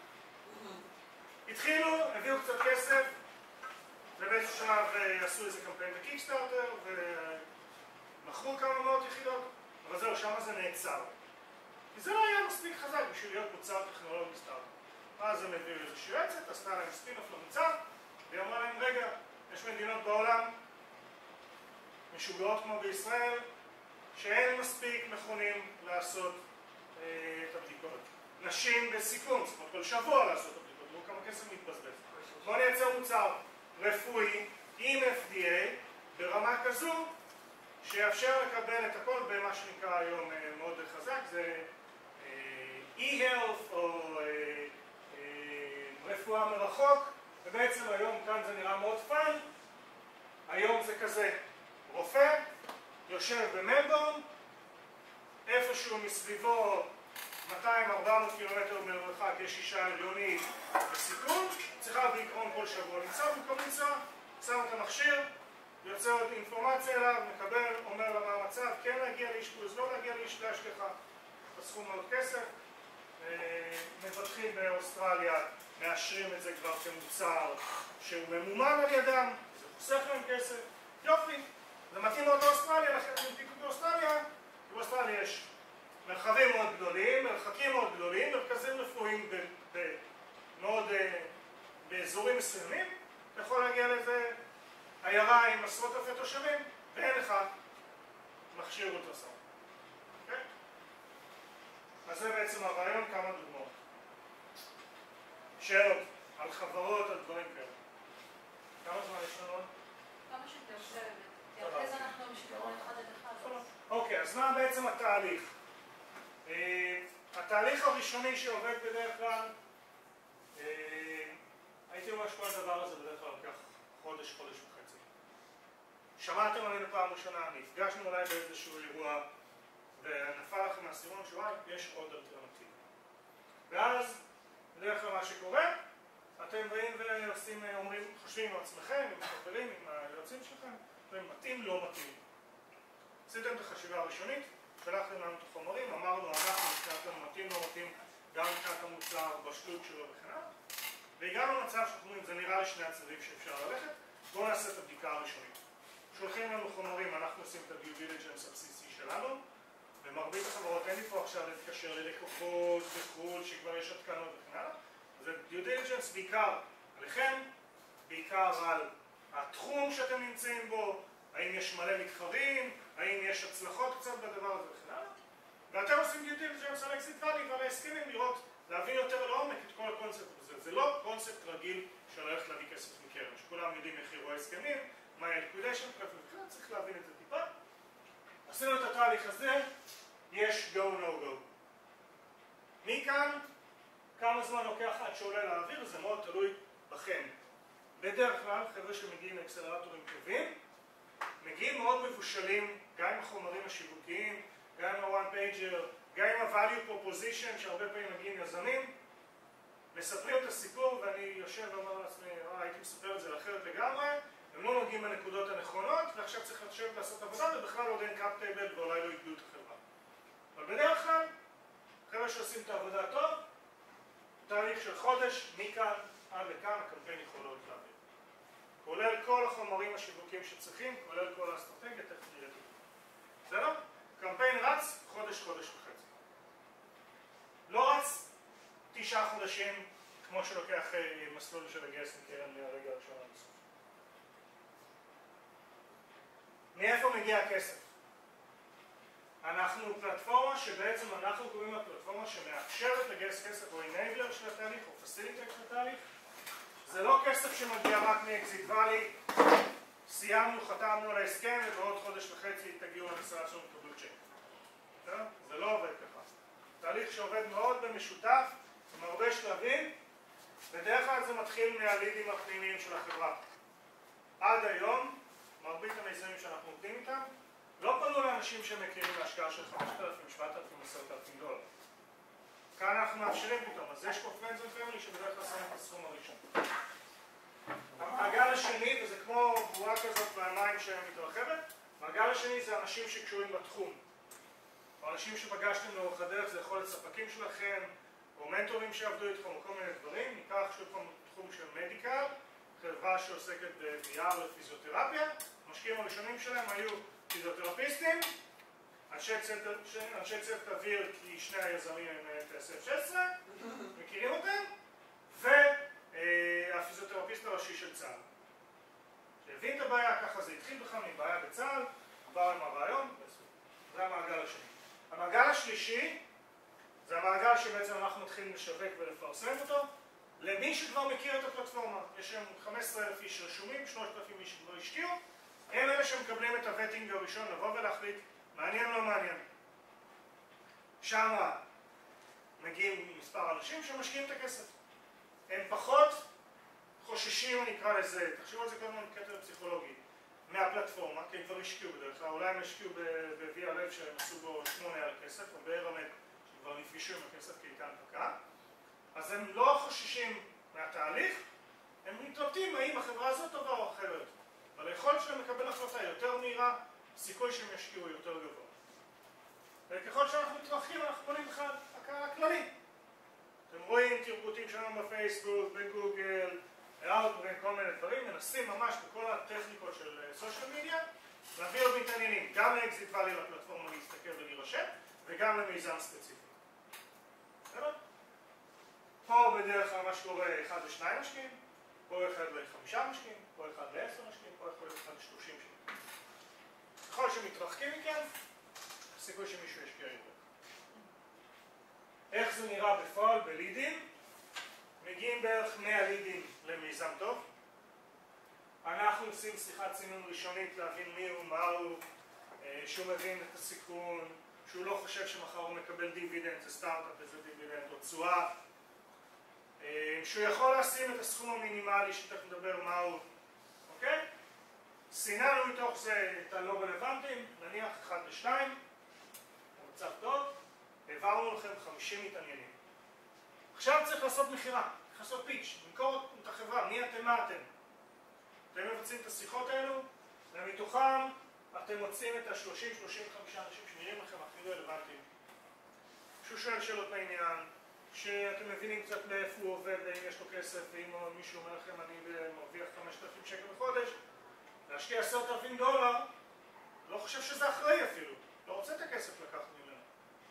התחילו, הביאו קצת כסף, ובאיזשהו שלב עשו איזה קמפיין בקיקסטארטר ומכרו כמה מאות יחידות, אבל זהו, שמה זה נעצר. כי זה לא היה מספיק חזק בשביל להיות מוצר טכנולוגי סטארטר. אז הם הביאו איזושהי יועצת, עשתה להם ספין-אוף למוצר, והיא אמרה להם, רגע, יש מדינות בעולם משוגעות כמו בישראל, שאין מספיק מכונים לעשות אה, את הבדיקות. נשים בסיכון, צריכות כל שבוע לעשות את הבדיקות, לא כמה כסף מתבזבז. בואו נייצר מוצר רפואי עם אף די איי ברמה כזו שיאפשר לקבל את הכל במה שנקרא היום מאוד חזק, זה e-health או רפואה מרחוק, ובעצם היום כאן זה נראה מאוד פיין. היום זה כזה, רופא יושב במלבורן, איפשהו מסביבו מאתיים ארבע מאות קילומטר ממרחק יש אישה הריונית בסיכון, צריכה בעיקרון כל שבוע לנסוע, במקום לנסוע, שם את המכשיר, יוצא עוד אינפורמציה אליו, מקבל, אומר לה מה המצב, כן להגיע לאשפוז, לא להגיע להשגחה, בסכום מאוד כסף. מבטחים באוסטרליה, מאשרים את זה כבר כמוצר שהוא ממומן על ידם, זה חוסך להם כסף, יופי, זה מתאים מאוד לאוסטרליה, לכן הם הנפיקו באוסטרליה, באוסטרליה יש מרחבים מאוד גדולים, מרחקים מאוד גדולים, מרכזים רפואיים מאוד באזורים מסוימים, אתה יכול להגיע לאיזה עיירה עם עשרות אלפי תושבים, ואין לך מכשיר אולטרסאונד. אוקיי? אז זה בעצם הרעיון, כמה דוגמאות. שאלות על חברות, על דברים כאלה. כמה זמן יש לנו עוד? כמה שתרצה באמת. כי אחרי זה אנחנו ממשיכים אחד עד אחד. אוקיי, אז מה בעצם התהליך? התהליך הראשוני שעובד בדרך כלל, הייתי אומר שכל הדבר הזה בדרך כלל לוקח חודש, חודש וחצי. שמעתם עלינו פעם ראשונה, נפגשנו אולי באיזשהו אירוע, ונפל לכם מהסימון שוואי, יש עוד אלטרנטיבה. ואז, בדרך כלל מה שקורה, אתם באים ועושים, אומרים, חושבים עם עצמכם, עם החברים, עם היועצים שלכם, ומתאים, לא מתאים. עשיתם את החשיבה הראשונית, שלחתם לנו את החומרים, אמרנו, אנחנו מבחינת לנו מתאים, לא מתאים, גם מבחינת המוצר, בשלות שלו וכן הלאה. והגענו למצב שאנחנו אומרים, זה נראה לשני הצדדים שאפשר ללכת, בואו נעשה את הבדיקה הראשונית. שולחים לנו חומרים, אנחנו עושים את ה-due diligence הבסיסי שלנו, במרבית החברות אין לי פה עכשיו להתקשר ללקוחות בחו"ל שכבר יש התקנות וכן הלאה. זה דיו דיליג'נס בעיקר עליכם, בעיקר על התחום שאתם נמצאים בו, האם יש מלא מתחרים, האם יש הצלחות קצת בדבר הזה וכן הלאה. ואתם עושים דיו דיליג'נס על אקזיט ואלי ועל ההסכמים לראות, להבין יותר לעומק את כל הקונספט הזה. זה לא קונספט רגיל של הולך להביא כסף מקרן, שכולם יודעים איך יראו ההסכמים, מה יהיה ליקווידיישן, וכן צריך להבין את זה טיפה. עשינו את התהליך הזה, יש go no go. מכאן, כמה זמן לוקח עד שעולה לאוויר, זה מאוד תלוי בכם. בדרך כלל, חבר'ה שמגיעים לאקסלרטורים טובים, מגיעים מאוד מבושלים, גם עם החומרים השיווקיים, גם עם ה-one pager, גם עם ה-value proposition, שהרבה פעמים מגיעים יזמים, מספרים את הסיפור, ואני יושב ואומר לעצמי, אה, הייתי מספר את זה לאחרת לגמרי, הם לא נוגעים בנקודות הנכונות, ועכשיו צריך לשבת לעשות עבודה, ובכלל עוד אין קאפ טייבל, ואולי לא יגדו את החברה. אבל בדרך כלל, חבר'ה שעושים את העבודה טוב, תהליך של חודש, מכאן עד לכאן, הקמפיין יכול להיות להעביר. כולל כל החומרים השיווקיים שצריכים, כולל כל האסטרטגיה, תכף נראה את זה. בסדר? קמפיין רץ, חודש, חודש וחצי. לא רץ תשעה חודשים, כמו שלוקח מסלול של הגייס מקרן מהרגע הראשון עד הסוף. מאיפה מגיע הכסף? אנחנו פלטפורמה שבעצם אנחנו קוראים לה פלטפורמה שמאפשרת לגייס כסף או אינבלר של התהליך או פסיליטק של התהליך. זה לא כסף שמגיע רק מאקזיט ואלי, סיימנו, חתמנו על ההסכם ובעוד חודש וחצי תגיעו למשרד שלנו ותקבלו צ'ק. זה לא עובד ככה. תהליך שעובד מאוד במשותף, עם הרבה שלבים, בדרך כלל זה מתחיל מהלידים הפנימיים של החברה. עד היום, מרבית המיזמים שאנחנו עובדים איתם, לא פנו לאנשים שמכירים להשקעה של חמשת אלפים, שבעת אלפים, עשרת אלפים דולר. כאן אנחנו מאפשרים פתאום, אז יש פה friends and family שבדרך כלל שמים את הסכום הראשון. המעגל השני, וזה כמו בועה כזאת והמים שמתרחבת, המעגל השני זה אנשים שקשורים בתחום. או אנשים שפגשתם לאורך הדרך, זה יכול להיות ספקים שלכם, או מנטורים שעבדו איתכם, או כל מיני דברים. ניקח שוב פעם תחום של מדיקל, חברה שעוסקת ב-בי אר לפיזיותרפיה. המשקיעים הראשונים שלהם היו פיזיותרפיסטים, אנשי צוות אוויר, כי שני היזמים הם טס אף שש עשרה, מכירים אותם, והפיזיותרפיסט הראשי של צה"ל. שהבין את הבעיה, ככה זה התחיל בכלל מבעיה בצה"ל, עבר עם הרעיון, זה המעגל השני. המעגל השלישי, זה המעגל שבעצם אנחנו מתחילים לשווק ולפרסם אותו, למי שכבר מכיר את הפלטפורמה. יש שם חמישה עשר אלף איש רשומים, שלושת אלפים איש שכבר השקיעו, הם אלה שמקבלים את הווטינג הראשון לבוא ולהחליט מעניין לא מעניין. שם מגיעים מספר אנשים שמשקיעים את הכסף. הם פחות חוששים, נקרא לזה, תחשבו על זה כל מיני קטע פסיכולוגי, מהפלטפורמה, כי הם כבר השקיעו בדרך כלל, אולי הם השקיעו ב-וי הלב שהם עשו בו שמונה על כסף, או בארמד שכבר נפגשו עם הכסף כאיתן פקע. אז הם לא חוששים מהתהליך, הם מתלבטים האם החברה הזאת טובה או אחרת. אבל היכולת שלהם לקבל החלטה יותר מהירה, הסיכוי שהם ישקיעו יותר גבוה. וככל שאנחנו מתרחקים, אנחנו פונים לך לקהל הכללי. אתם רואים תרגותים שלנו בפייסבוק, בגוגל, אאוטברן, כל מיני דברים, מנסים ממש בכל הטכניקות של סושיאל מדיה, להביא עוד מתעניינים, גם לאקזיט ואלי לפלטפורמה להסתכל ולהירשם, וגם למיזם ספציפי. בסדר? פה בדרך כלל מה שקורה אחד לשניים משקיעים, פה אחד לחמישה משקיעים, פה אחד לעשר משקיעים, פה אחד לשלושים משקיעים. ככל שמתרחקים מכם, הסיכוי שמישהו ישקיע יותר. איך זה נראה בפועל בלידים? מגיעים בערך מאה לידים למיזם טוב. אנחנו עושים שיחת סינון ראשונית להבין מי הוא, מה הוא, שהוא מבין את הסיכון, שהוא לא חושב שמחר הוא מקבל דיבידנד, זה סטארט-אפ וזה דיבידנד, או תשואה. שהוא יכול לשים את הסכום המינימלי שתכף נדבר מהו, אוקיי? סיננו מתוך זה את הלא רלוונטיים, נניח אחד לשניים, מצב טוב, העברנו לכם חמישים מתעניינים. עכשיו צריך לעשות מחירה, צריך לעשות פיץ', למכור את החברה, מי אתם, מה אתם? אתם מבצעים את השיחות האלו, ומתוכם אתם מוצאים את ה-שלושים שלושים וחמישה אנשים שנראים לכם הכי רלוונטיים. שהוא שואל שאלות בעניין, שאתם מבינים קצת לאיפה הוא עובד, ואם יש לו כסף, ואם מישהו אומר לכם אני מרוויח חמשת אלפים שקל בחודש, להשקיע עשרת אלפים דולר, לא חושב שזה אחראי אפילו, לא רוצה את הכסף לקחת ממנו.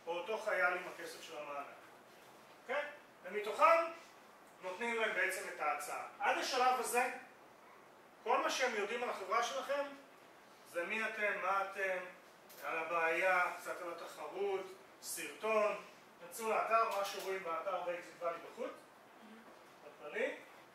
או אותו חייל עם הכסף של המענק. אוקיי? ומתוכם נותנים להם בעצם את ההצעה. עד השלב הזה, כל מה שהם יודעים על החברה שלכם, זה מי אתם, מה אתם, על הבעיה, קצת על התחרות, סרטון, נצאו לאתר, מה שרואים באתר באקזיט ואלי בחוץ, בכללי.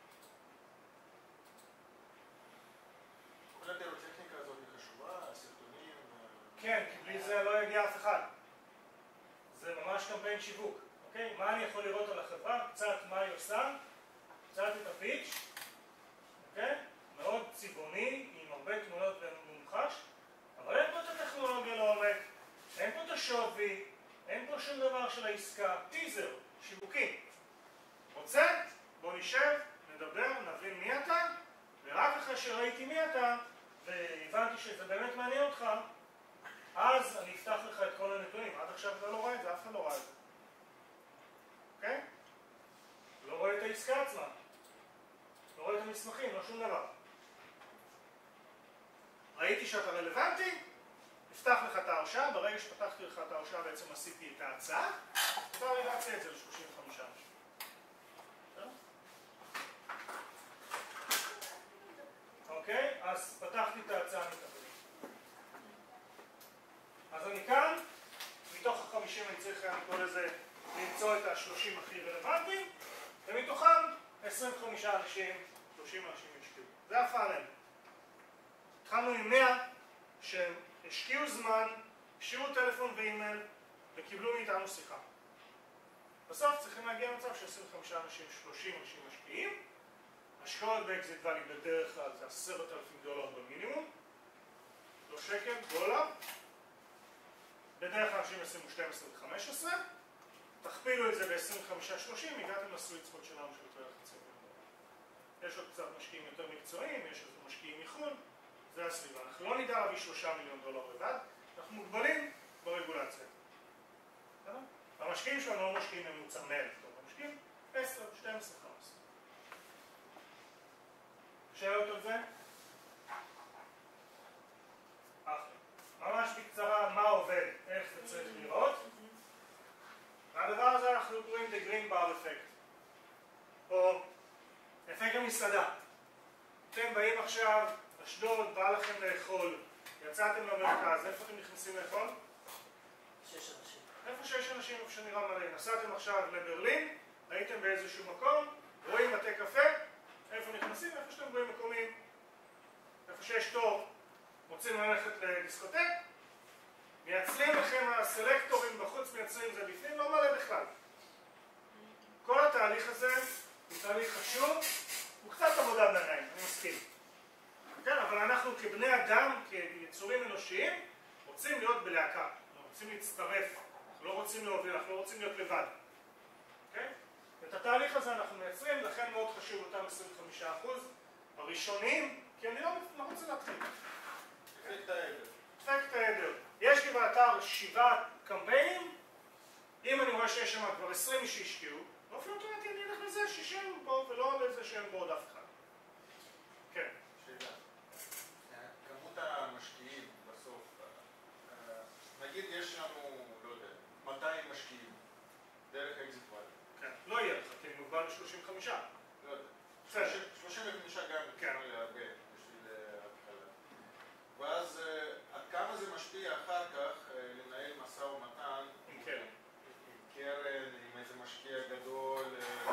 כל הפירוטכניקה הזאת היא חשובה, הסרטונים... כן, כי בלי זה לא יגיע אף אחד. זה ממש קמפיין שיווק, אוקיי? מה אני יכול לראות על החברה, קצת מה היא עושה, קצת את הפיץ', אוקיי? מאוד צבעוני, עם הרבה תמונות ומומחש, אבל אין פה את הטכנולוגיה לעומק, אין פה את השווי, אין פה שום דבר של העסקה, טיזר, שיווקי. רוצה? בוא נשב, נדבר, נבין מי אתה, ורק אחרי שראיתי מי אתה, והבנתי שזה באמת מעניין אותך, אז אני אפתח לך את כל הנתונים. עד עכשיו אתה לא רואה את זה, אף אחד לא רואה את זה. אוקיי? לא רואה את העסקה עצמה. לא רואה את המסמכים, לא שום דבר. ראיתי שאתה רלוונטי, נפתח לך את ההרשאה, ברגע שפתחתי לך את ההרשאה בעצם עשיתי את ההצעה, אתה רלוונטי את זה ל-שלושים וחמישה אנשים. אוקיי? אז פתחתי את ההצעה מתחתית. אז אני כאן, מתוך ה-חמישים אני צריך לקרוא לזה, למצוא את ה-שלושים הכי רלוונטיים, ומתוכם עשרים וחמישה אנשים, שלושים אנשים השקיעו. זה הפאנל. התחלנו עם מאה שהשקיעו זמן, השאירו טלפון ואימייל וקיבלו מאיתנו שיחה. בסוף צריכים להגיע למצב ש-עשרים וחמישה אנשים, שלושים אנשים משקיעים. השקעות באקזיט ואלי בדרך כלל זה עשרת אלפים דולר במינימום, לא שקל, דולר. בדרך כלל אנשים עשרים ושתיים עשרה וחמש עשרה. תכפילו את זה ב-עשרים וחמישה שלושים, הגעתם לסוויט ספוט שלנו של יותר חצי מיליון דולר. יש עוד קצת משקיעים יותר מקצועיים, יש עוד משקיעים מחו"ל, זה הסביבה. אנחנו לא נדע להביא שלושה מיליון דולר לבד, אנחנו מוגבלים ברגולציה. המשקיעים שלנו לא משקיעים ממוצע מאה אלף דולר, המשקיעים עשר, שתים עשרה, חמש עשרה. שאלות על זה? אחלה. ממש בקצרה מה עובד, איך זה צריך לראות. והדבר הזה אנחנו קוראים The Green Bar Effect, או אפקט המסעדה. אתם באים עכשיו, אשדוד, בא לכם לאכול, יצאתם למרכז, איפה אתם נכנסים לאכול? שש אנשים. איפה שיש אנשים, איפה שנראה מלא. נסעתם עכשיו לברלין, הייתם באיזשהו מקום, רואים בתי קפה, איפה נכנסים? איפה שאתם רואים מקומים, איפה שיש תור, רוצים ללכת לדיסקוטק, מייצרים לכם הסלקטורים בחוץ, מייצרים זה בפנים, לא מלא בכלל. כל התהליך הזה הוא תהליך חשוב, הוא קצת עבודה בעיניים, אני מסכים. כן, אבל אנחנו כבני אדם, כיצורים אנושיים, רוצים להיות בלהקה, אנחנו רוצים להצטרף, אנחנו לא רוצים להוביל, אנחנו לא רוצים להיות לבד. כן? את התהליך הזה אנחנו מייצרים, לכן מאוד חשוב אותם עשרים וחמישה אחוז הראשוניים, כי אני לא, לא רוצה להתחיל. אפקט העדר. אפקט העדר. יש לי באתר שבעה קמפיינים, אם אני רואה שיש שם כבר עשרים איש שהשקיעו, באופן אוטומטי אני אלך לזה ששם בו ולא לזה שהם בו עוד אף אחד. כן. שאלה. כמות המשקיעים בסוף, נגיד יש לנו, לא יודע, מאתיים משקיעים דרך אקזיט ואלי. כן. לא יהיה לך, כי אני מוגבל ל-שלושים וחמישה. לא יודע. בסדר. שלושים וחמישה גם כן. נשמע להרבה בשביל התחלה. ואז עד כמה זה משפיע אחר כך לנהל משא ומתן עם קרן. עם קרן, עם איזה משקיע גדול.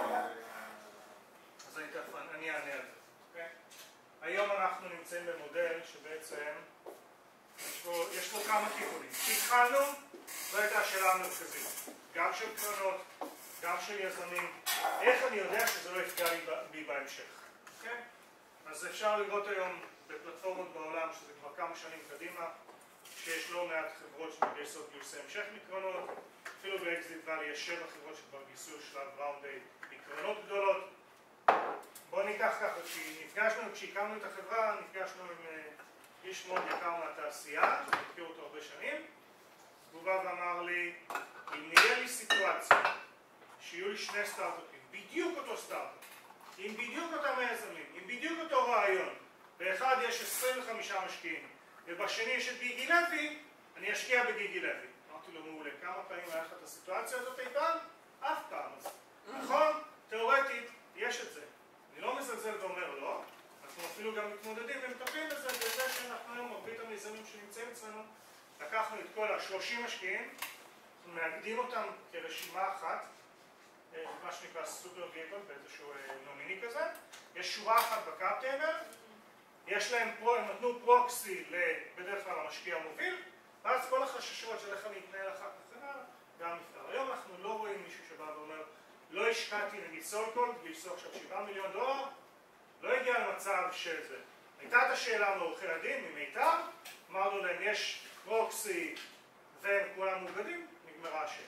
אז אני תכף, אני אענה על זה. אוקיי? היום אנחנו נמצאים במודל שבעצם יש בו, יש בו כמה כיוונים. כשהתחלנו, זו הייתה השאלה המרכזית. גם של קרנות, גם של יזמים. איך אני יודע שזה לא יפגע בי בהמשך? אוקיי? אז אפשר לראות היום בפלטפורמות בעולם, שזה כבר כמה שנים קדימה, שיש לא מעט חברות שמגייסות גיוסי המשך מקרנות. אפילו באקזיט ואלי יש שבע חברות שכבר גייסו שלב ראונד A מקרנות גדולות. בואו ניקח ככה, כשנפגשנו, כשהקמנו את החברה, נפגשנו עם איש מאוד יקר מהתעשייה, שאני מכיר אותו הרבה שנים. הוא בא ואמר לי, אם נהיה לי סיטואציה שיהיו לי שני סטארט-אפים, בדיוק אותו סטארט-אפ, עם בדיוק אותם היזמים, עם בדיוק אותו רעיון, באחד יש עשרים וחמישה משקיעים, ובשני יש את גיגי לוי, אני אשקיע בגיגי לוי. אמרתי לו מעולה, כמה פעמים היה לך את הסיטואציה הזאת איתן? אף פעם. אז נכון, תיאורטית, יש את זה. אני לא מזלזל ואומר לא, אנחנו אפילו גם מתמודדים ומטפלים בזה, בזה שאנחנו היום מרבית המיזמים שנמצאים אצלנו, לקחנו את כל ה-שלושים משקיעים, אנחנו מאגדים אותם כרשימה אחת, מה שנקרא סופר וייקול, באיזשהו נומיני כזה, יש שורה אחת בקאפ טייבל, יש להם, הם נתנו פרוקסי בדרך כלל המשקיע המוביל, ואז כל החששות של איך אני אתנהל אחר כך, גם נפתר. היום אנחנו לא רואים מישהו שבא ואומר, לא השקעתי נגיד סולקולד, גייסו עכשיו שבעה מיליון דולר, לא הגיע למצב שזה. הייתה את השאלה מעורכי הדין, ממיטב, אמרנו להם, יש פרוקסי והם כולם מוגדים, נגמרה השאלה.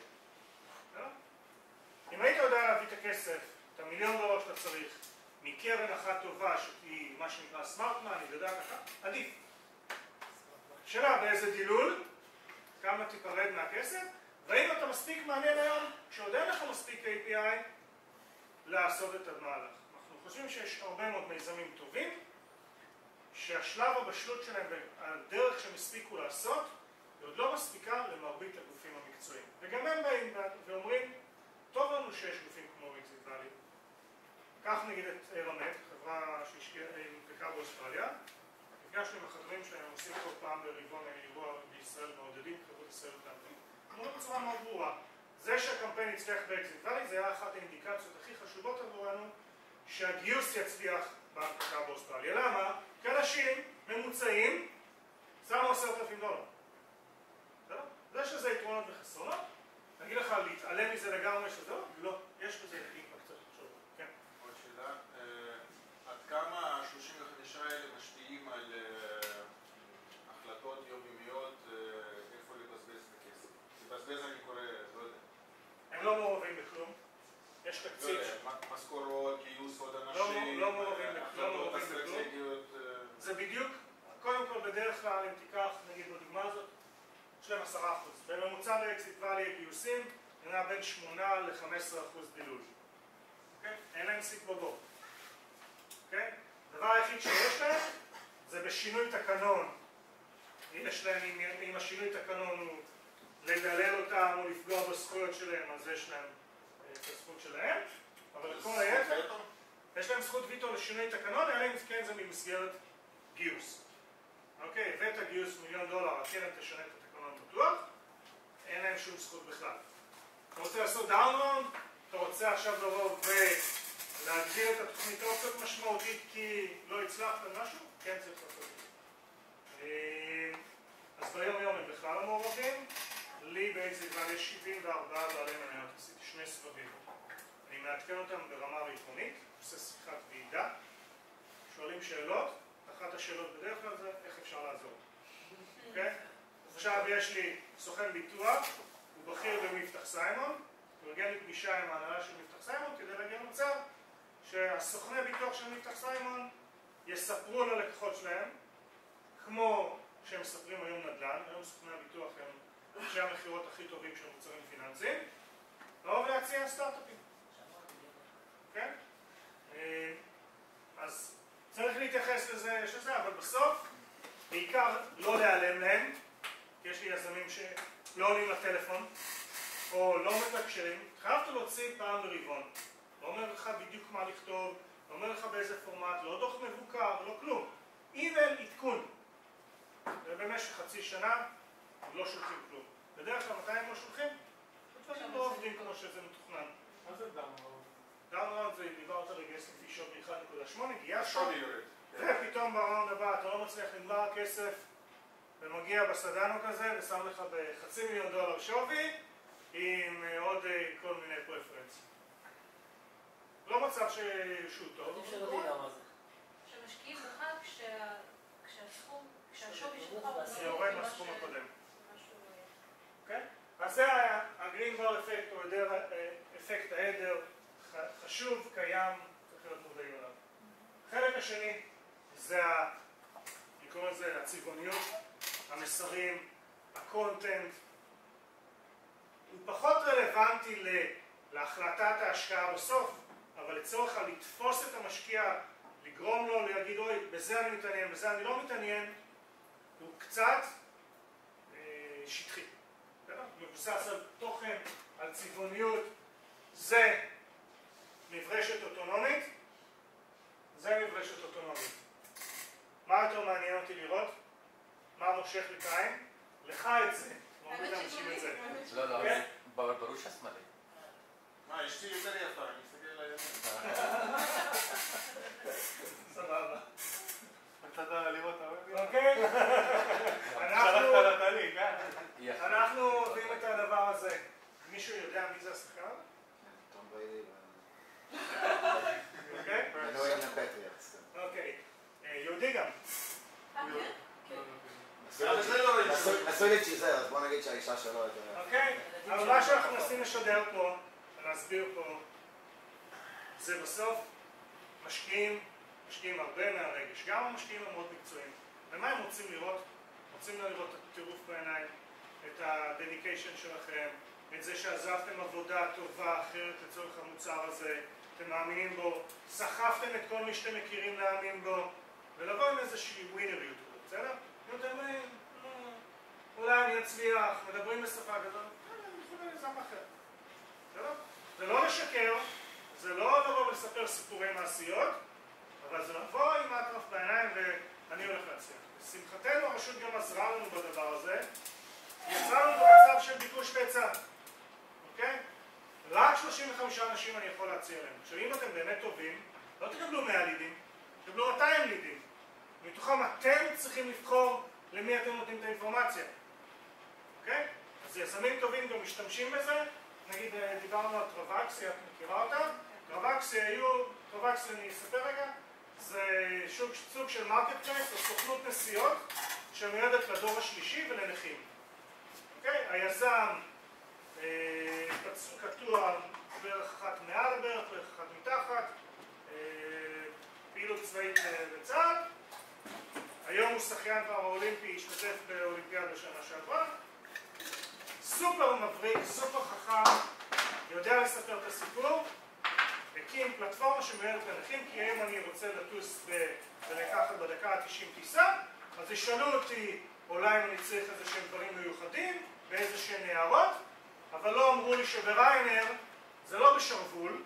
אם היית יודע להביא את הכסף, את המיליון דולר שאתה צריך, מקרן אחת טובה, שהיא מה שנקרא סמארטמן, היא יודעת ככה, עדיף. שאלה, באיזה דילול, כמה תיפרד מהכסף, והאם אתה מספיק מעניין היום, כשעוד אין לך מספיק איי פי איי, לעשות את המהלך. אנחנו חושבים שיש הרבה מאוד מיזמים טובים, שהשלב הבשלות שלהם והדרך שהם הספיקו לעשות, היא עוד לא מספיקה למרבית הגופים המקצועיים. וגם הם באים ואומרים, טוב לנו שיש גופים כמו אקזיט ואלי. קח נגיד את רמט, חברה שהנפקה באוסטרליה, נפגשנו עם החברים שלהם, הם עושים כל פעם ברבעון אירוע בישראל, מעודדים חברות ישראל קמפיין. אמרו בצורה מאוד ברורה, זה שהקמפיין יצליח באקזיט ואלי, זה היה אחת האינדיקציות הכי חשובות עבורנו, שהגיוס יצליח בהנפקה באוסטרליה. למה? כי אנשים ממוצעים שמו עשרת אלפים דולר. זה שזה יתרונות וחסרונות. נגיד לך, להתעלם מזה לגמרי שזה לא, יש בזה אימפקט צריך לחשוב. כן. עוד שאלה, עד כמה ה-שלושים וחמש האלה משפיעים על החלטות יומיומיות, איפה לבזבז את הכסף? לבזבז אני קורא, לא יודע. הם לא מעורבים בכלום. יש תקציב. משכורות, גיוס עוד אנשים, לא מעורבים בכלום. זה בדיוק, קודם כל בדרך כלל אם תיקח, נגיד בדוגמה הזאת, יש להם עשרה אחוז. בממוצע באקזיט ואלי גיוסים, נראה בין שמונה ל-חמישה עשר אחוז דילול. אין להם סיק בגו. הדבר היחיד שיש להם, זה בשינוי תקנון. יש להם, אם השינוי תקנון הוא לדלל אותם או לפגוע בזכויות שלהם, אז יש להם את הזכות שלהם. אבל לכל היתר, יש להם זכות ויטו לשינוי תקנון, אלא אם כן זה ממסגרת גיוס. אוקיי, הבאת גיוס מיליון דולר, הקרן תשנה את התקנון פתוח, אין להם שום זכות בכלל. אתה רוצה לעשות דאון ראונד, אתה רוצה עכשיו לבוא ולהגדיר את התוכנית אופציות משמעותית כי לא הצלחת משהו, כן צריך לעשות את זה. אז ביום יום הם בכלל המעורבים, לי באקזיט ואלי יש שבעים וארבעה בעלי מניות, עשיתי שני סבבים. אני מעדכן אותם ברמה רבעונית, עושה שיחת ועידה, שואלים שאלות, אחת השאלות בדרך כלל זה איך אפשר לעזור. אוקיי? עכשיו יש לי סוכן ביטוח, הוא בכיר במבטח סיימון, הוא ארגן לי פגישה עם ההנהלה של מבטח סיימון כדי להגיע למצב שהסוכני ביטוח של מבטח סיימון יספרו ללקוחות שלהם, כמו שהם מספרים היום נדל"ן, היום סוכני הביטוח הם אנשי המכירות הכי טובים של מוצרים פיננסיים, לא להציע סטארט-אפים. כן? אז צריך להתייחס לזה, יש לזה, אבל בסוף, בעיקר לא להיעלם להם, כי יש לי יזמים שלא עולים לטלפון, או לא מתקשרים, חייבת להוציא פעם ברבעון. לא אומר לך בדיוק מה לכתוב, לא אומר לך באיזה פורמט, לא דוח מבוקר, לא כלום. אימייל עדכון. ובמשך חצי שנה, לא שולחים כלום. בדרך כלל מתי הם לא שולחים? דברים לא עובדים כמו שזה מתוכנן. מה זה דאון ראונד? דאון ראונד זה דיברת לגייס לפי שווי אחד נקודה שמונה, גייסת, ופתאום בראונד הבא אתה לא מצליח לגמר הכסף, ומגיע בסדנו כזה ושם לך בחצי מיליון דולר שווי, עם עוד כל מיני פרפרנס. לא מצב שהוא טוב. שמשקיעים לך כשהסכום, כשהשווי שלך זה יורד מהסכום הקודם. אז זה הגרין בר אפקט, או אפקט העדר, חשוב, קיים, צריך להיות מודעים עליו. החלק השני זה, אני קורא לזה הצבעוניות, המסרים, הקונטנט. הוא פחות רלוונטי להחלטת ההשקעה בסוף, אבל לצורך לתפוס את המשקיע, לגרום לו להגיד, אוי, בזה אני מתעניין, בזה אני לא מתעניין, הוא קצת אה, שטחי. מבוסס על תוכן, על צבעוניות, זה מברשת אוטונומית, זה מברשת אוטונומית. מה יותר מעניין אותי לראות? מה מושך לי את העין? לך את זה. האמת שגולי, האמת לא, לא, כן? ברור שהשמאלי. מה, אשתי יותר יפה, אני מסתכל לימין. סבבה. מצאת לראות את אוקיי? אנחנו... שלחת לתהליך, אה? אנחנו אוהבים את הדבר הזה. מישהו יודע מי זה השחקן הזה? טום בריידי אוקיי? וניו אינגלנד פטריוטס. אוקיי. יהודי גם. אה, כן? אבל זה לא ראיתי. נסו לי צ'יזר, אז בוא נגיד שהאישה שלו יותר... אוקיי? אבל מה שאנחנו מנסים לשדר פה, ולהסביר פה, זה בסוף משקיעים, משקיעים הרבה מהרגש. גם המשקיעים המאוד מקצועיים. ומה הם רוצים לראות? רוצים לראות את הטירוף בעיניים, את ה-dedication שלכם, את זה שעזבתם עבודה טובה אחרת לצורך המוצר הזה, אתם מאמינים בו, סחפתם את כל מי שאתם מכירים להאמין בו, ולבוא עם איזושהי ווינריות, בסדר? אתם אומרים, אולי אני אצליח, מדברים בשפה גדול, אני יכול לזם אחר. בסדר? זה לא לשקר, זה לא לבוא ולספר סיפורי מעשיות, אבל זה לבוא עם האטרף בעיניים ואני הולך להצליח. לשמחתנו הרשות גם עזרה לנו בדבר הזה, יצרה לנו במצב של ביקוש והיצע, אוקיי? רק שלושים וחמישה אנשים אני יכול להציע להם. עכשיו אם אתם באמת טובים, לא תקבלו מאה לידים, תקבלו מאתיים לידים. מתוכם אתם צריכים לבחור למי אתם נותנים את האינפורמציה, אוקיי? אז יזמים טובים גם משתמשים בזה, נגיד דיברנו על טרבקסי, את מכירה אותה? טרבקסי היו, טרבקסי אני אספר רגע, זה סוג של מרקט פלייס או סוכנות נסיעות שמיועדת לדור השלישי ולנכים. אוקיי? היזם קטוע בערך אחת מעל, בערך אחת מתחת, פעילות צבאית בצה"ל. היום הוא שחיין כבר האולימפי, השתתף באולימפיאדה בשנה שעברה. סופר מבריק, סופר חכם, יודע לספר את הסיפור. הקים פלטפורמה שמיועדת לנכים, כי היום אני רוצה לטוס ולקחת בדקה ה-תשעים טיסה, אז ישאלו אותי אולי אם אני צריך איזה שהם דברים מיוחדים, באיזה שהם הערות, אבל לא אמרו לי שבריינר זה לא בשרוול,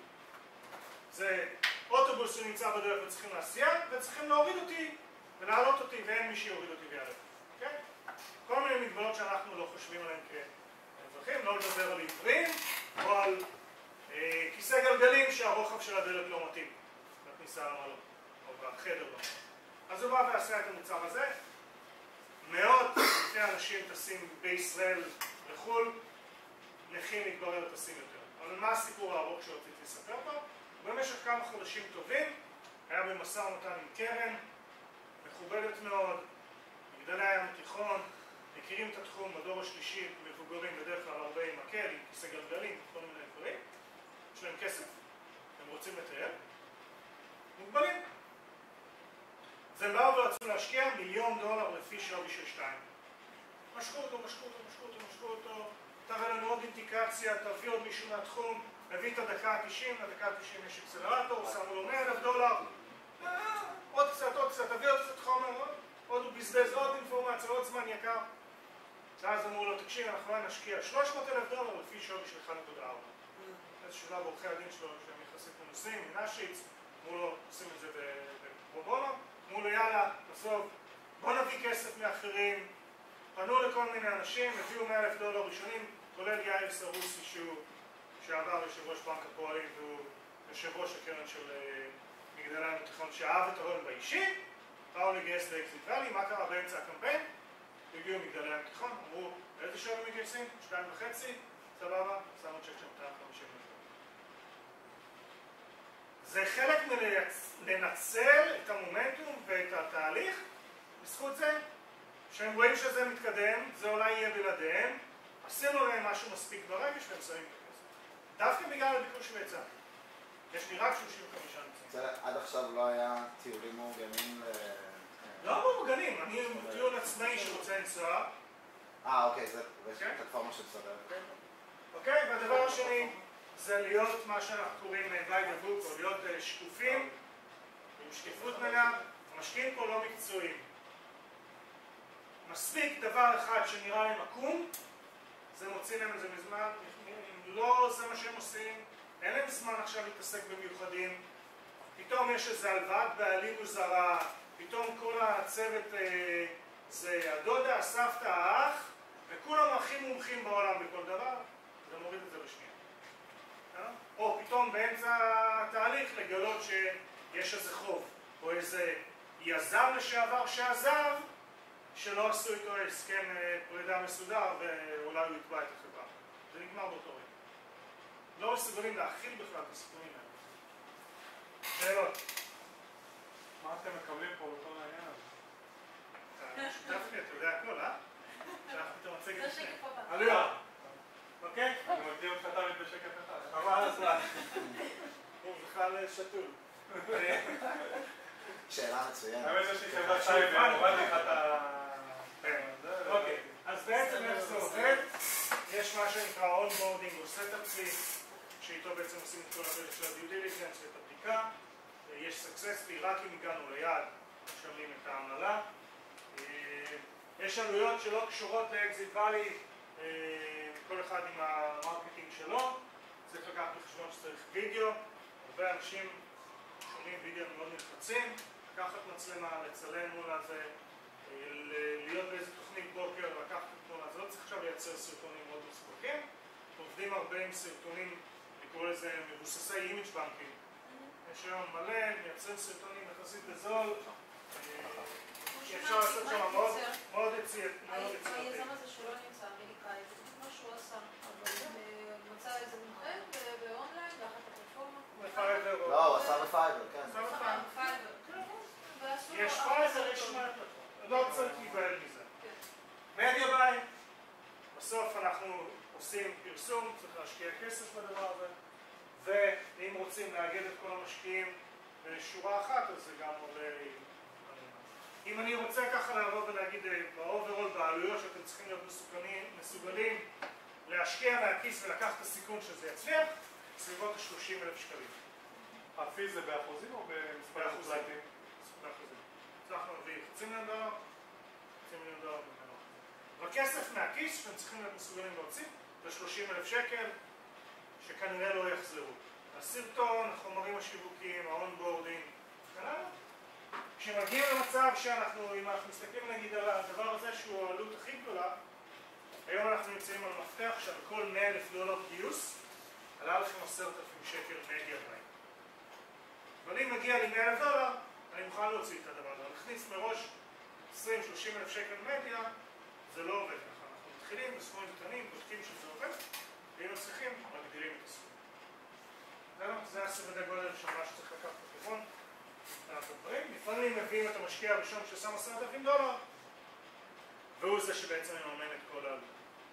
זה אוטובוס שנמצא בדרך וצריכים להסיע, וצריכים להוריד אותי ולהעלות אותי, ואין מי שיוריד אותי ויעלה. אוקיי? כל מיני מגבלות שאנחנו לא חושבים עליהן כאזרחים, לא לדבר על עיוורים, או על אה, כיסא גלגלים שהרוחב של הדלת לא מתאים, בכניסה למלון, או בחדר למלון. אז הוא בא ועשה את המוצר הזה. מאות אלפי אנשים טסים בישראל לחו"ל, נכים מתברר טסים יותר. אבל מה הסיפור הארוך שרציתי לספר פה? במשך כמה חודשים טובים, היה במשא ומתן עם קרן, מכובדת מאוד, מגדלי הים התיכון, מכירים את התחום, הדור השלישי, מבוגרים בדרך כלל הרבה עם מקל, עם כיסא גלגלים, כל מיני דברים. יש להם כסף, הם רוצים לטייל, מוגבלים. אז הם באו ורצו להשקיע מיליון דולר לפי שווי של שתיים. משכו אותו, משכו אותו, משכו אותו, משכו אותו, תראה לנו עוד אינדיקציה, תביא עוד מישהו מהתחום, הביא את הדקה ה-תשעים, לדקה ה-תשעים יש אקסלרטור, שמו לו מאה אלף דולר, עוד קצת, עוד קצת, תביא עוד קצת חומר, עוד הוא בזבז, עוד אינפורמציה, עוד זמן יקר. ואז אמרו לו, תקשיב, אנחנו נשקיע שלוש מאות אלף דולר לפי שווי של אחת נקודה ארבע. איזה שלב עורכי הדין שלו, שהם יחסית מנוסים, מנשיץ, אמרו לו, עושים את זה בברונו, אמרו לו, יאללה, בסוף, בוא נביא כסף מאחרים, פנו לכל מיני אנשים, הביאו מאה אלף דולר ראשונים, כולל יאיר סרוסי שהוא שעבר יושב ראש בנק הפועלים והוא יושב ראש הקרן של מגדלי הים התיכון שאהב את הרעיון באישי, באו לגייס לאקזיט ואלי, מה קרה באמצע הקמפיין? הגיעו מגדלי הים התיכון, אמרו, באיזה שווי מגייסים? שתיים וחצי, סבבה, שמו צ'ק של מאתיים וחמישים אלף. זה חלק מלנצל את המומנטום ואת התהליך, בזכות זה, שהם רואים שזה מתקדם, זה אולי יהיה בלעדיהם, עשינו להם משהו מספיק ברגש והם שמים את הכסף. דווקא בגלל הביקוש והיצע. יש לי רק שלושים וחמישה נמצאים. עד עכשיו לא היה טיולים מאורגנים ל... לא מאורגנים, אני טיול עצמאי שרוצה לנסוע. אה, אוקיי, זה פלטפורמה שמסדר. אוקיי, והדבר השני זה להיות מה שאנחנו קוראים by the book, או להיות שקופים, עם שקיפות מלאה. המשקיעים פה לא מקצועיים. מספיק דבר אחד שנראה לי מקום, זה מוציא להם את זה מזמן, לא זה מה שהם עושים, אין להם זמן עכשיו להתעסק במיוחדים, פתאום יש איזו הלוואת בעלים מוזרה, פתאום כל הצוות זה הדודה, הסבתא, האח, וכולם הכי מומחים בעולם בכל דבר, זה מוריד את זה בשנייה. או פתאום באמצע התהליך לגלות שיש איזה חוב, או איזה יזם לשעבר שעזב, שלא עשו איתו הסכם פרידה מסודר ואולי הוא יתבע את החברה. זה נגמר באותו רגע. לא מסוגלים להכיל בכלל את הסיכונים האלה. שאלות. מה אתם מקבלים פה בכל העניין הזה? אתה שותף לי, אתה יודע הכל, אה? שלחתי את המצגת. זה שקף הבא. עלויה. אוקיי? אני מקדים אותך תמיד בשקף אחד. חבל הזמן. הוא בכלל שתול. שאלה מצוינת. האמת יש לי חברת סייבר, הורדתי לך את ה... אוקיי, אז בעצם איך זה עובד? יש מה שנקרא אונבורדינג או סטאפ-פלי, שאיתו בעצם עושים את כל הפרק של הדיו דיליג'נס ואת הבדיקה. יש סקסס-פלי, רק אם הגענו ליעד, משלמים את העמלה. יש עלויות שלא קשורות לאקזיט ואלי, כל אחד עם המרקטינג שלו. צריך לקחת בחשבון שצריך וידאו, הרבה אנשים שומעים וידאו מאוד נלחצים, לקחת מצלמה, לצלם מול הזה, להיות באיזה תוכנית בוקר, לקחת את תמונה, זה לא צריך עכשיו לייצר סרטונים מאוד מסובכים. עובדים הרבה עם סרטונים, לקרוא לזה מבוססי אימג' בנקים. יש היום מלא, מייצרים סרטונים יחסית בזול, אפשר לעשות שם מאוד יצירתי. היזם הזה שלא נמצא אמריקאי, זה בדיוק מה שהוא עשה, אבל מצא איזה מומחה באונליין, ואחת הפלטפורמה. בפייבר. לא, הוא עשה בפייבר, כן. עשה בפייבר. ועשו יש לו פייבר, יש מה... לא צריך להיבהל מזה. מדיה ביי. בסוף אנחנו עושים פרסום, צריך להשקיע כסף בדבר הזה, ואם רוצים לאגד את כל המשקיעים בשורה אחת, אז זה גם עולה... אם אני רוצה ככה לבוא ולהגיד באוברול, בעלויות שאתם צריכים להיות מסוגלים להשקיע מהכיס ולקחת את הסיכון שזה יצליח, סביבות ה-שלושים אלף שקלים. הפי זה באחוזים או במספר אחוזים? באחוזים. הצלחנו להביא חצי מיליון דולר, חצי מיליון דולר במקום. וכסף מהכיס שאתם צריכים להיות מסוגלים להוציא זה שלושים אלף שקל, שכנראה לא יחזרו. הסרטון, החומרים השיווקיים, האונבורדינג, כנראה. כשמגיעים למצב שאנחנו, אם אנחנו מסתכלים נגיד על הדבר הזה שהוא העלות הכי גדולה, היום אנחנו נמצאים על מפתח שעל כל מאה אלף דולר גיוס, עלה לכם עשרת אלפים שקל מדיה ביי. אבל אם מגיע לי מאה אלף דולר, אני מוכן להוציא את הדבר הזה. נכניס מראש עשרים שלושים אלף שקל מדיה, זה לא עובד ככה. אנחנו מתחילים בסכומים קטנים, בודקים שזה עובד, ואם מצליחים, מגדילים את הסכום. זה הסדר הגודל של מה שצריך לקחת בחשבון. לפעמים מביאים את המשקיע הראשון ששם עשרת אלפים דולר, והוא זה שבעצם מממן את כל העלות.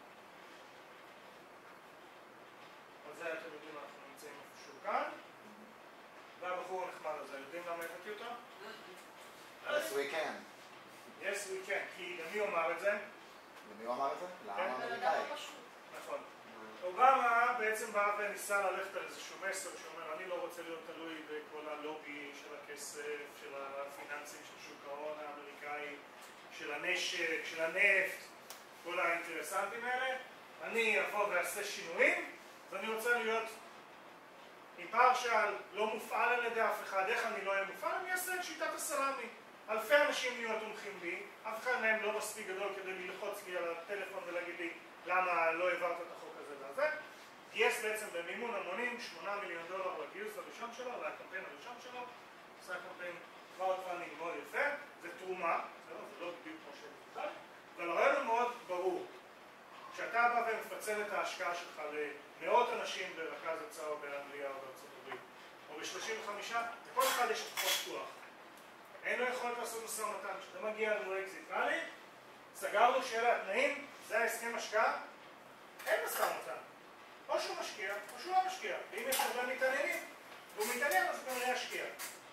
אז זה אתם יודעים, אנחנו נמצאים איפשהו כאן. והבחור הנחמד הזה, יודעים למה הבאתי אותו? Yes we can. Yes we can, כי למי הוא אמר את זה? למי הוא אמר את זה? לעם האמריקאי. נכון. אובמה בעצם בא וניסה ללכת על איזשהו מסר שאומר, אני לא רוצה להיות תלוי בכל הלובי של הכסף, של הפיננסים, של שוק ההון האמריקאי, של הנשק, של הנפט, כל האינטרסנטים האלה. אני אבוא ואעשה שינויים, ואני רוצה להיות אימפרשל, לא מופעל על ידי אף אחד. איך אני לא אהיה מופעל? אני אעשה את שיטת הסלאמי. אלפי אנשים יהיו תומכים בי, אף אחד מהם לא מספיק גדול כדי ללחוץ לי על הטלפון ולהגיד לי למה לא העברת את החוק הזה והזה. גייס בעצם במימון המונים שמונה מיליון דולר לגיוס הראשון שלו, לקמפיין הראשון שלו. עושה קמפיין crowdfunding מאוד יפה, זה תרומה, זה לא בדיוק כמו שזה, אבל הרעיון הוא מאוד ברור. כשאתה בא ומפצל את ההשקעה שלך למאות אנשים ברכז הצעה או באנגליה או בארצות הברית, או ב-שלושים וחמישה, לכל אחד יש פחות כוח. אין לו יכולת לעשות משא ומתן. כשאתה מגיע לנו אקזיט ואלי, סגרנו שאלה התנאים, זה ההסכם השקעה, אין משא ומתן. או שהוא משקיע, או שהוא לא משקיע. ואם יש הרבה מתעניינים, והוא מתעניין, אז הוא כנראה ישקיע.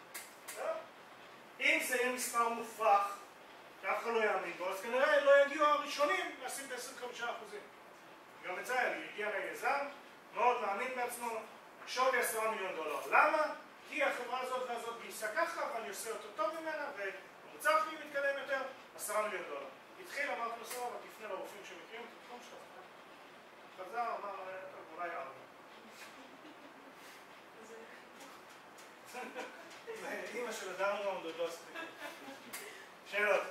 אם זה יהיה מספר מופרך, שאף אחד לא יאמין בו, אז כנראה לא יגיעו הראשונים לשים את ה-עשרים וחמישה אחוזים. גם את זה היה לי, הגיע ליזם, מאוד מאמין בעצמו, שווי עשרה מיליון דולר. למה? כי החברה הזאת והזאת גייסה ככה, ואני עושה אותו טוב ממנה, והמוצר שלי מתקדם יותר, עשרה מיליון דולר. התחיל, אמרתי לו סבבה, תפנה לרופאים שמכירים את התחום שלך. מסודר, אמר, טוב, אולי ארבע. ואימא של הדאונראונד עוד לא הספיקה. שאלות.